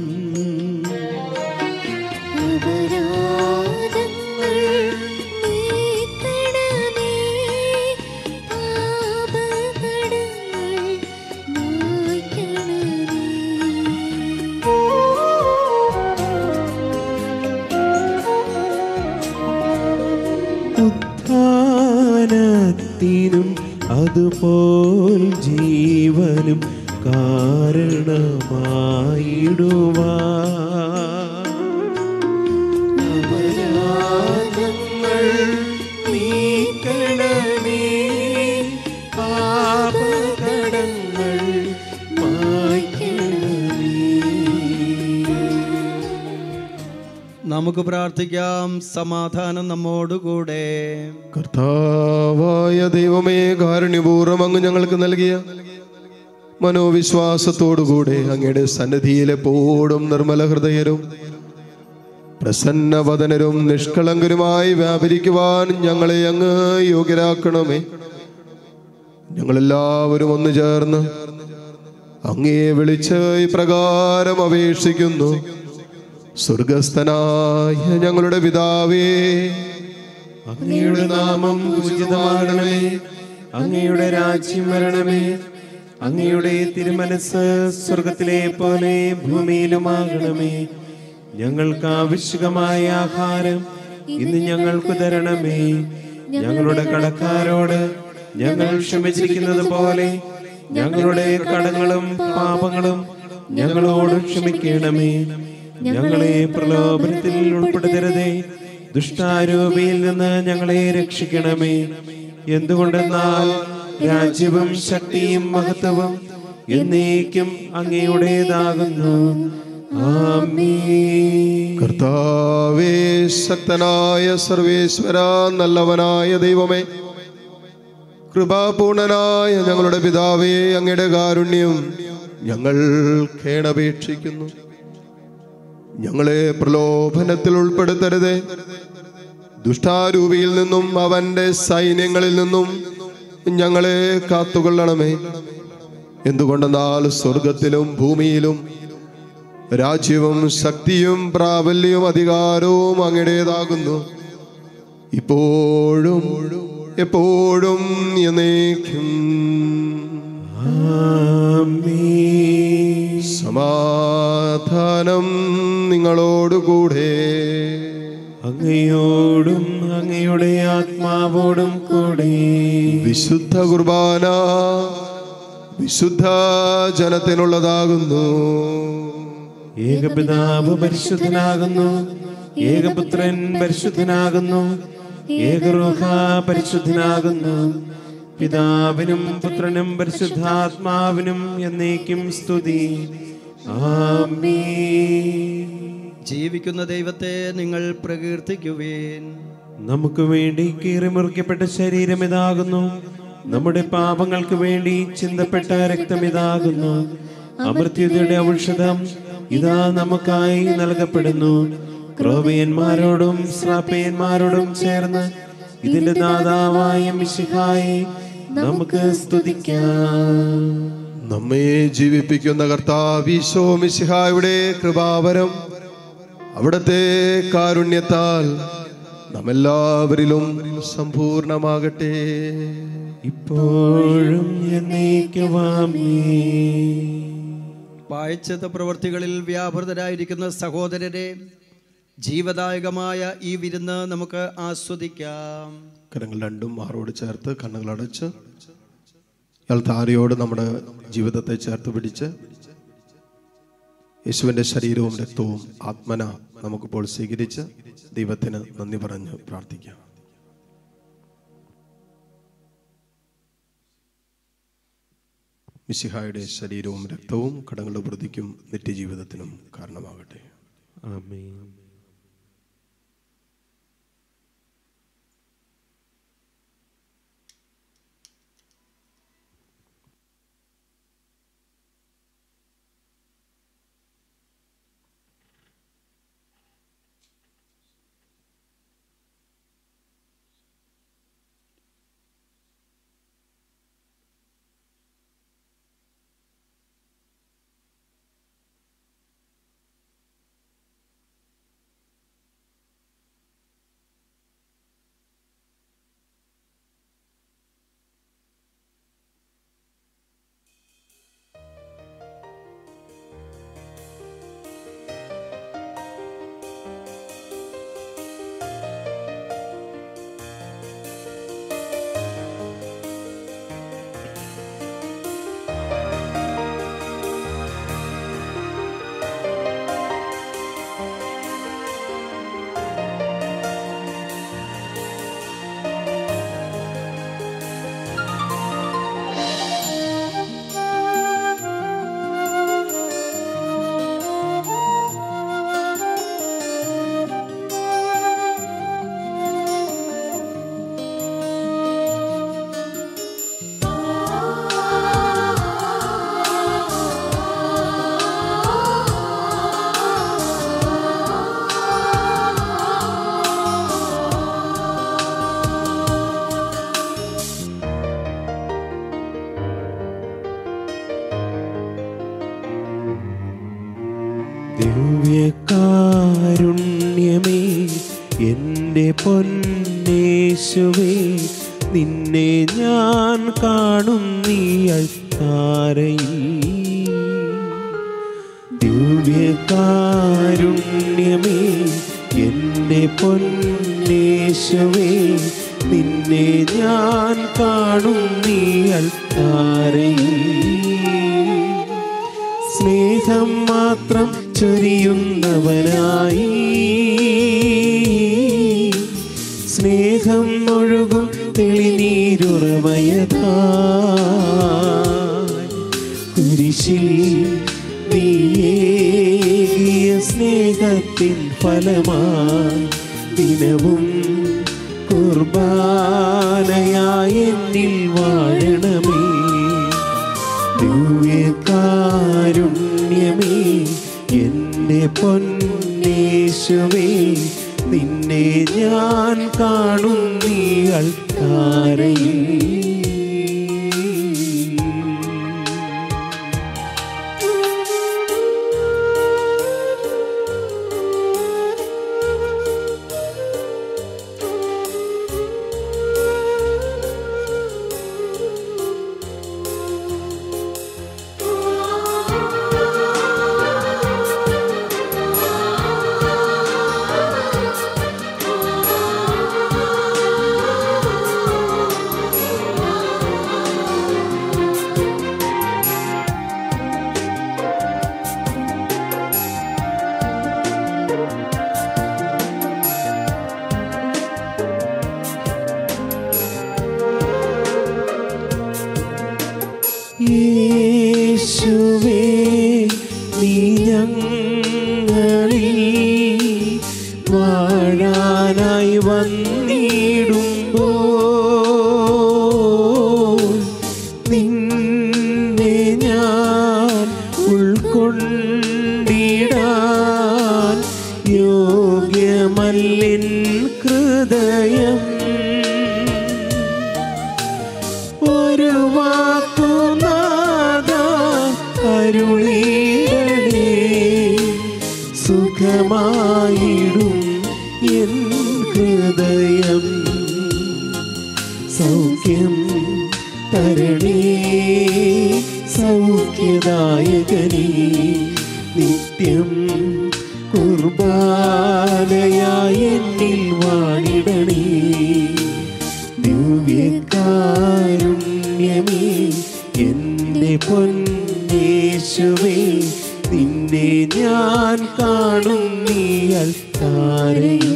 ഉത്ഥാനത്തിനും അതുപോൽ ജീവനും കാരണമായിടുവാൻ. അപരാധങ്ങൾ നീക്കണമേ, പാപകടങ്ങൾ മായ്ക്കണമേ. നമുക്ക് പ്രാർത്ഥിക്കാം. സമാധാനം നമ്മോടുകൂടെ. കർത്താവായ ദൈവമേ, കാരുണ്യപൂർവ്വം അങ്ങ് ഞങ്ങൾക്ക് നൽകിയ മനോവിശ്വാസത്തോടുകൂടെ അങ്ങയുടെ സന്നിധിയിൽ എപ്പോഴും നിർമ്മല ഹൃദയരും പ്രസന്നവദനരും നിഷ്കളങ്കരുമായി വ്യാപരിക്കുവാൻ ഞങ്ങളെ അങ്ങ് യോഗ്യരാക്കണമേ. ഞങ്ങളെല്ലാവരും ഒന്ന് ചേർന്ന് അങ്ങേ വിളിച്ച് ഇപ്രകാരം അപേക്ഷിക്കുന്നു. സ്വർഗസ്ഥനായ ഞങ്ങളുടെ പിതാവേ, അങ്ങയുടെ നാമം പൂജിതമാകണമേ, അങ്ങയുടെ രാജ്യം വരണമേ, അങ്ങയുടെ തിരുമനസ് സ്വർഗത്തിലെ പോലെ ഭൂമിയിലുമാകണമേ. ഞങ്ങൾക്ക് ആവശ്യമായ ആഹാരം ഇന്ന് ഞങ്ങൾക്ക് തരണമേ. ഞങ്ങളുടെ കടക്കാരോട് ഞങ്ങൾ ക്ഷമിച്ചിരിക്കുന്നത് പോലെ ഞങ്ങളുടെ കടങ്ങളും പാപങ്ങളും ഞങ്ങളോട് ക്ഷമിക്കണമേ. ഞങ്ങളെ പ്രലോഭനത്തിൽ ഉൾപ്പെടുത്തരുതേ, ദുഷ്ടാരൂപിയിൽ നിന്ന് ഞങ്ങളെ രക്ഷിക്കണമേ. എന്തുകൊണ്ടെന്നാൽ രാജ്യവും ശക്തിയും മഹത്വവും എന്നേക്കും അങ്ങയുടേതാകുന്നു. ആമേൻ. കർത്താവേ, ശക്തനായ സർവേശ്വര, നല്ലവനായ ദൈവമേ, കൃപാപൂർണനായ ഞങ്ങളുടെ പിതാവേ, അങ്ങയുടെ കാരുണ്യം ഞങ്ങൾ കേണപേക്ഷിക്കുന്നു. ഞങ്ങളെ പ്രലോഭനത്തിൽ ഉൾപ്പെടുത്തരുതേ, ദുഷ്ടാരൂപിയിൽ നിന്നും അവന്റെ സൈന്യങ്ങളിൽ നിന്നും ഞങ്ങളെ കാത്തുകൊള്ളണമേ. എന്തുകൊണ്ടെന്നാൽ സ്വർഗത്തിലും ഭൂമിയിലും രാജ്യവും ശക്തിയും പ്രാബല്യവും അധികാരവും അങ്ങയുടേതാകുന്നു, ഇപ്പോഴും എപ്പോഴും എന്നേക്കും. ആമേൻ. സമാധാനം നിങ്ങളോടുകൂടെ. അങ്ങയോടും അങ്ങയുടെ ആത്മാവോടും കൂടെ. വിശുദ്ധ കുർബാന വിശുദ്ധ ജനത്തിനുള്ളതാകുന്നു. ഏകപിതാവ് പരിശുദ്ധനാകുന്നു, ഏകപുത്രൻ പരിശുദ്ധനാകുന്നു, ഏകരൂഹ പരിശുദ്ധനാകുന്നു. പിതാവിനും പുത്രനും പരിശുദ്ധാത്മാവിനും എന്നേക്കും സ്തുതി. ആമേൻ. ജീവിക്കുന്ന ദൈവത്തെ നിങ്ങൾ പ്രകീർത്തിക്കുവേൻ. നമുക്ക് വേണ്ടി കീറിമുറിക്കപ്പെട്ട ശരീരം ഇതാകുന്നു, നമ്മുടെ പാപങ്ങൾക്ക് വേണ്ടി ചിന്തപ്പെട്ട രക്തം ഇതാകുന്നു. അമർത്യതയുടെ ഔഷധം ഇതാ നമുക്കായി നൽകപ്പെടുന്നു. ക്രോബിയന്മാരോടും ശ്രാപ്പയന്മാരോടും ചേർന്ന് ഇതിന്റെ ദാതാവായ മിശിഹായെ നമുക്ക് സ്തുതിക്കാം. നമ്മെ ജീവിപ്പിക്കുന്ന കർത്താവീശോ മിശിഹായുടെ കൃപാവരം അവിടുത്തെ കാരുണ്യത്താൽ നമ്മെല്ലാവരിലും സമ്പൂർണമാകട്ടെ, ഇപ്പോഴും എന്നേക്കും ആമേൻ. പാഴ്ചിത്ത പ്രവൃത്തികളിൽ വ്യാപൃതരായിരിക്കുന്ന സഹോദരരെ, ജീവദായകമായ ഈ വിരുന്ന് നമുക്ക് ആസ്വദിക്കാം. കരങ്ങൾ രണ്ടും മാറോട് ചേർത്ത് കണ്ണുകളടച്ച് താരയോട് നമ്മുടെ ജീവിതത്തെ ചേർത്ത് പിടിച്ച് യേശുവിൻ്റെ ശരീരവും രക്തവും ആത്മന നമുക്കിപ്പോൾ സ്വീകരിച്ച് ദൈവത്തിന് നന്ദി പറഞ്ഞ് പ്രാർത്ഥിക്കാം. മിശിഹായുടെ ശരീരവും രക്തവും കടങ്ങളുടെ വൃദ്ധിക്കും നിത്യജീവിതത്തിനും കാരണമാകട്ടെ. ആമേൻ. ദിവ്യകാരുണ്യമേ എൻ്റെ പൊന്നേശുവേ, നിന്നെ ഞാൻ കാണുന്നീ അൾത്താരയിൽ. ദിവ്യകാരുണ്യമേ എൻ്റെ പൊന്നേശുവേ, നിന്നെ ഞാൻ കാണുന്നീ അൾത്താരയിൽ. സ്നേഹം മാത്രം ചൊരിയുന്നവനായി, സ്നേഹം ഒഴുകും തെളിനീരുറവയതായി. കുരിശിൽ നീയേകിയ സ്നേഹത്തിൻ ഫലമായി ദിനവും കുർബാനയായി എന്നിൽ വാഴണമേ. ദിവ്യകാരുണ്യമേ എൻ്റെ പൊന്നേശുവേ, നിന്നെ ഞാൻ കാണുന്നീ അൾത്താരയിൽ. വാഴാനായി വന്നിടുമ്പോൾ നിന്നെ ഞാൻ ഉൾക്കൊണ്ടിടാൻ യോഗ്യമല്ലിൻ ഹൃദയം. ഒരു വാക്കു നാഥാ അരുളിയിടണേ, സുഖമായിടും എൻ ഹൃദയം. സൗഖ്യം തരണേ സൗഖ്യദായകനേ, നിത്യം കുർബാനയായി എന്നിൽ വാണിടണേ. ദിവ്യകാരുണ്യമേ എൻ്റെ പൊന്നേശുവേ, നിന്നെ ഞാൻ കാണും നീ അൽത്താരയിൽ.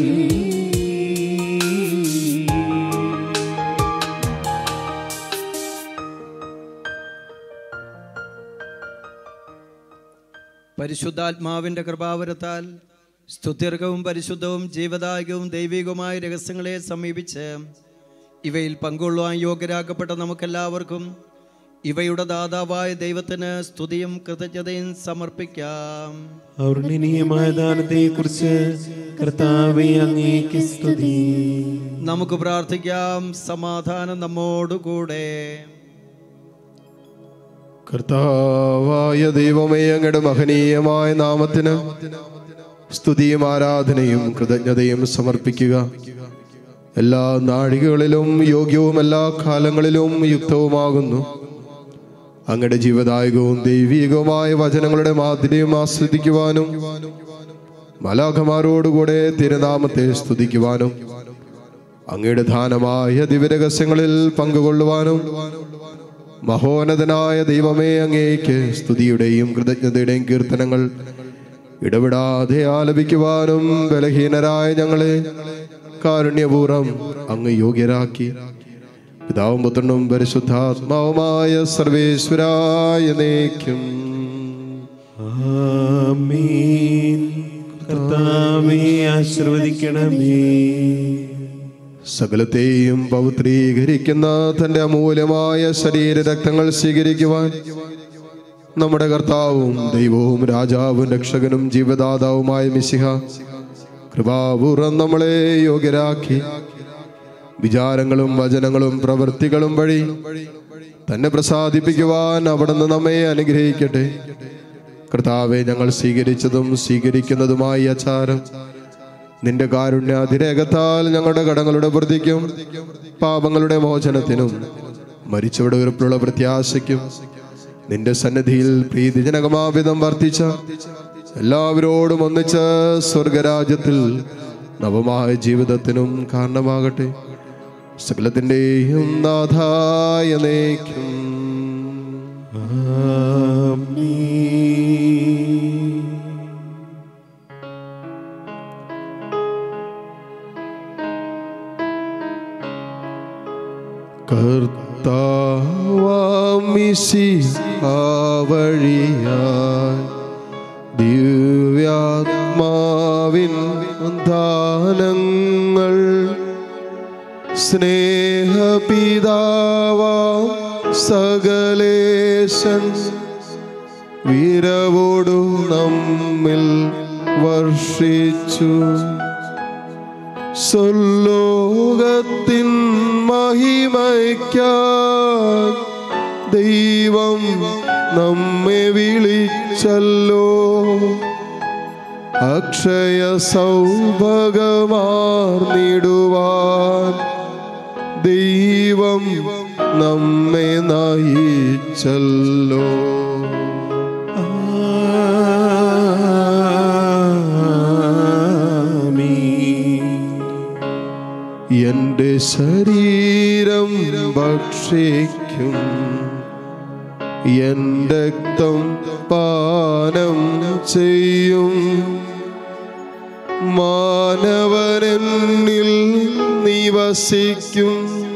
പരിശുദ്ധാത്മാവിൻ്റെ കൃപാവരത്താൽ സ്തുത്യർഹവും പരിശുദ്ധവും ജീവദായകവും ദൈവികവുമായ രഹസ്യങ്ങളെ സമീപിച്ച് ഇവയിൽ പങ്കുകൊള്ളുവാൻ യോഗ്യരാക്കപ്പെട്ട നമുക്കെല്ലാവർക്കും ഇവയുടെ ദാതാവായ ദൈവത്തിന് സ്തുതിയും കൃതജ്ഞതയും സമർപ്പിക്കാം. ഔർണിനീയമായ ദാനത്തെക്കുറിച്ച് കർത്താവേ അങ്ങേക്ക് സ്തുതി. നമുക്ക് പ്രാർത്ഥിക്കാം. സമാധാനം നമ്മോടുകൂടെ. കർത്താവായ ദൈവമേ, അങ്ങയുടെ മഹനീയമായ നാമത്തിന് സ്തുതിയും ആരാധനയും കൃതജ്ഞതയും സമർപ്പിക്കുക. എല്ലാ നാഴികകളിലും യോഗ്യവും എല്ലാ കാലങ്ങളിലും യുക്തവുമാകുന്നു. അങ്ങയുടെ ജീവദായകവും ദൈവികവുമായ വചനങ്ങളുടെ മാധുര്യം ആസ്വദിക്കുവാനും മാലാഖമാരോടുകൂടെ തിരുനാമത്തെ സ്തുതിക്കുവാനും അങ്ങയുടെ ദാനമായ ദിവ്യരഹസ്യങ്ങളിൽ പങ്കുകൊള്ളുവാനും മഹോന്നതനായ ദൈവമേ, അങ്ങേക്ക് സ്തുതിയുടെയും കൃതജ്ഞതയുടെയും കീർത്തനങ്ങൾ ഇടപെടാതെ ആലപിക്കുവാനും ബലഹീനരായ ഞങ്ങളെ കാരുണ്യപൂർവ്വം അങ്ങ് യോഗ്യരാക്കി. പിതാവും പുത്രനും പരിശുദ്ധാത്മാവുമായ സർവേശ്വരായ എന്നേക്കും ആമേൻ. കർത്താവേ ആശീർവദിക്കണമേ. സകലത്തെയും പവിത്രീകരിക്കുന്ന തൻ്റെ അമൂല്യമായ ശരീര രക്തങ്ങൾ സ്വീകരിക്കുവാൻ നമ്മുടെ കർത്താവും ദൈവവും രാജാവും രക്ഷകനും ജീവദാതാവുമായ മിശിഹ കൃപാപൂർവ്വം നമ്മളെ യോഗ്യരാക്കി. വിചാരങ്ങളും വചനങ്ങളും പ്രവൃത്തികളും വഴി തന്നെ പ്രസാദിപ്പിക്കുവാൻ അവിടുന്ന് നമ്മെ അനുഗ്രഹിക്കട്ടെ. കർത്താവെ, ഞങ്ങൾ സ്വീകരിച്ചതും സ്വീകരിക്കുന്നതുമായ ആചാരം നിന്റെ കാരുണ്യാതിരേകത്താൽ ഞങ്ങളുടെ കടങ്ങളുടെ വൃദ്ധിക്കും പാപങ്ങളുടെ മോചനത്തിനും മരിച്ചവരുടെ ഉറപ്പുള്ള പ്രത്യാശയ്ക്കും നിന്റെ സന്നിധിയിൽ പ്രീതിജനകമാവിധം വർദ്ധിച്ച എല്ലാവരോടും ഒന്നിച്ച് സ്വർഗരാജ്യത്തിൽ നവമായ ജീവിതത്തിനും കാരണമാകട്ടെ. സകലത്തിൻ്റെയും നാഥായ എന്നേക്കും കർത്താവാം മിശിഹാവഴിയായി ദിവ്യാത്മാവിൻ ദാനങ്ങൾ സ്നേഹപിതാവാം സകലേശൻ വിരവോടു നമ്മിൽ വർഷിച്ചു. സ്വർലോകത്തിൻ മഹിമയ്ക്കായി ദൈവം നമ്മെ വിളിച്ചല്ലോ. അക്ഷയ സൗഭഗമാർന്നിടുവാൻ ദൈവം നമ്മെ നയിച്ചല്ലോ. എന്റെ ശരീരം ഭക്ഷിക്കും, എന്റെ രക്തം പാനം ചെയ്യും. മാനവനെന്നിൽ നിവസിക്കും,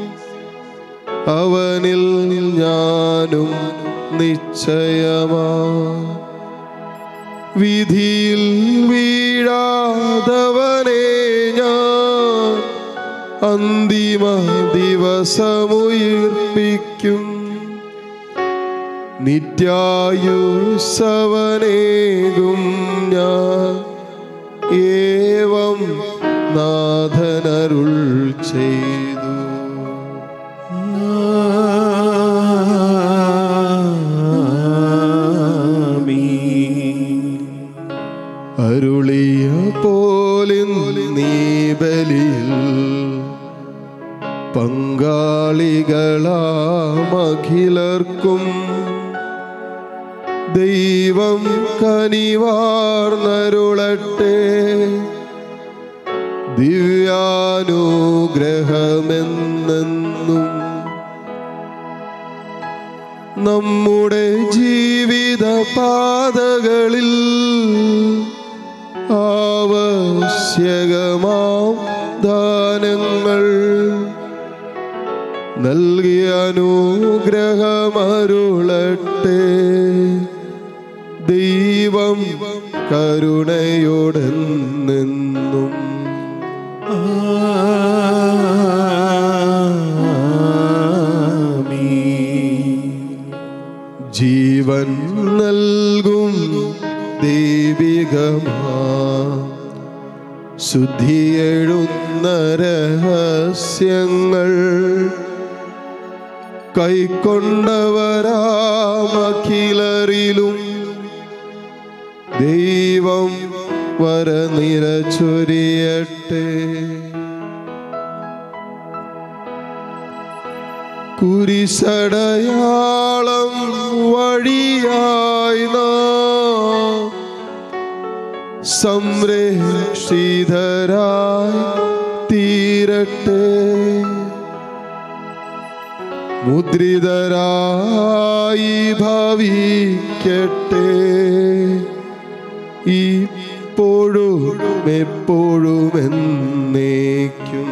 അവനിൽ ഞാനും നിശ്ചയമാ. വിധിയിൽ വീഴാതവനെ ഞാൻ അന്തിമ ദിവസമുയിർപ്പിക്കും. നിത്യായുസ്സവനേകും ഞാൻ ഏവം നാഥനരുൾ ചെയ്തു. അരുളിയ പോലിൻ നീ ബലിയിൽ പങ്കാളികളാമഖിലർക്കും ദൈവം കനിവാർന്നരുളട്ടെ. ദിവ്യാനുഗ്രഹമെന്നെന്നും നമ്മുടെ ജീവിത പാതകളിൽ ആവശ്യകമാം ദാനങ്ങൾ നൽകിയ അനുഗ്രഹമരുളട്ടെ. ദൈവം കരുണയോടെന്നെന്നും ജീവൻ നൽകും ദൈവികമാ ശുദ്ധിയെഴുന്ന രഹസ്യങ്ങൾ കൈക്കൊണ്ടവരാമഖിലരിലും ദൈവം വരനിര ചൊരിയട്ടെ. കുരിശടയാളം വഴിയായി നാം സംരക്ഷിതരായി തീരട്ടെ. മുദ്രിതരായി ഭവിക്കട്ടെ. ഇപ്പോഴും എപ്പോഴും എന്നേക്കും.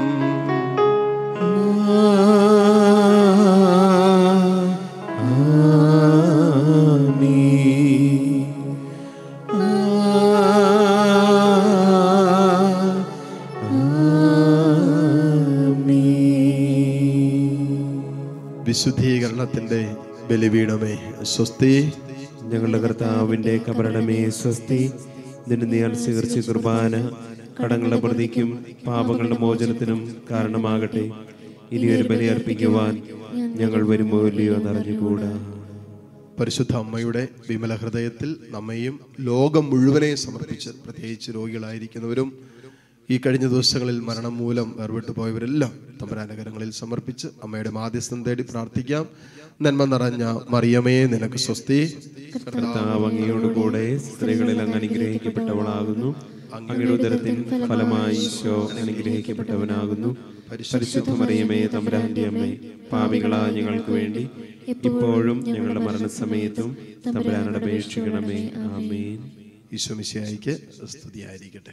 വിശുദ്ധീകരണത്തിന്റെ ബലിപീഠമേ സ്വസ്തി. ഞങ്ങളുടെ കർത്താവിന്റെ കബറിടമേ സ്വസ്തി. നിന്നെ നീ സ്വീകരിച്ച കുർബാന കടങ്ങളുടെ പ്രതിക്കും പാപങ്ങളുടെ മോചനത്തിനും കാരണമാകട്ടെ. ഇനിയൊരു ബലി അർപ്പിക്കുവാൻ ഞങ്ങൾ വരുമോ ഇല്ലയോ എന്നറിഞ്ഞുകൂടാ. പരിശുദ്ധ അമ്മയുടെ വിമല ഹൃദയത്തിൽ നമ്മയും ലോകം മുഴുവനെയും സമർപ്പിച്ച് പ്രത്യേകിച്ച് രോഗികളായിരിക്കുന്നവരും ഈ കഴിഞ്ഞ ദിവസങ്ങളിൽ മരണം മൂലം വേർപെട്ടു പോയവരെല്ലാം തമ്പുരാന്റെ കരങ്ങളിൽ സമർപ്പിച്ച് അമ്മയുടെ മാധ്യസ്ഥം തേടി പ്രാർത്ഥിക്കാം. നന്മ നിറഞ്ഞ മറിയമേ നിനക്ക് സ്വസ്തി. കർത്താവ് അങ്ങയോടുകൂടെ സ്ത്രീകളിൽ അങ്ങ് അനുഗ്രഹിക്കപ്പെട്ടവളാകുന്നു. അങ്ങയുടെ ഉദരത്തിൻ ഫലമായി ഈശോ അനുഗ്രഹിക്കപ്പെട്ടവനാകുന്നു. പരിശുദ്ധ മറിയമേ തമ്പുരാന്റെ അമ്മേ, പാപികളായ ഞങ്ങൾക്ക് വേണ്ടി ഇപ്പോഴും ഞങ്ങളുടെ മരണസമയത്തും തമ്പുരാനോട് അപേക്ഷിക്കണമേ. ആമേൻ. ഈശോ മിശിഹായിക്ക് സ്തുതിയായിരിക്കട്ടെ.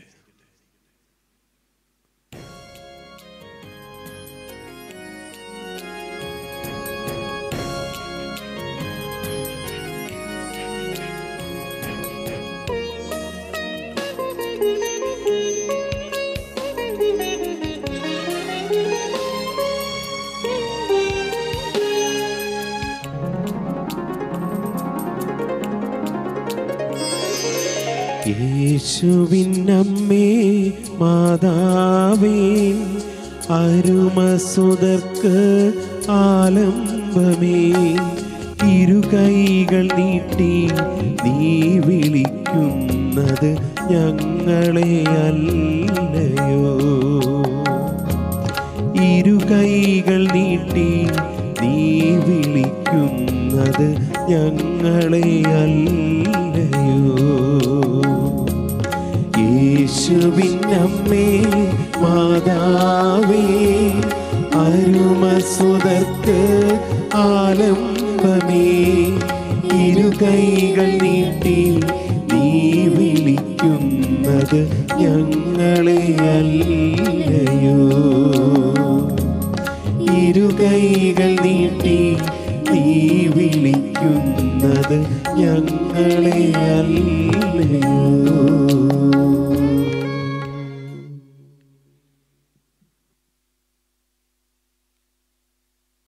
യേശുവിനമ്മേ മാതാവേ, അരുമസുതർക്ക് ആലംബമേ, ഇരുകൈകൾ നീട്ടി നീ വിളിക്കുന്നത് ഞങ്ങളെ അല്ലയോ. ഇരുകൈകൾ നീട്ടി നീ വിളിക്കുന്നത് ഞങ്ങളെ അല്ലയോ. യേശുവിനമ്മേ മാതാവേ, അരുമസുതർക്ക് ആലംബമേ, ഇരുകൈകൾ നീട്ടി നീ വിളിക്കുന്നത് ഞങ്ങളെ അല്ലയോ. ഇരുകൈകൾ നീട്ടി നീ വിളിക്കുന്നത് ഞങ്ങളെ അല്ലയോ.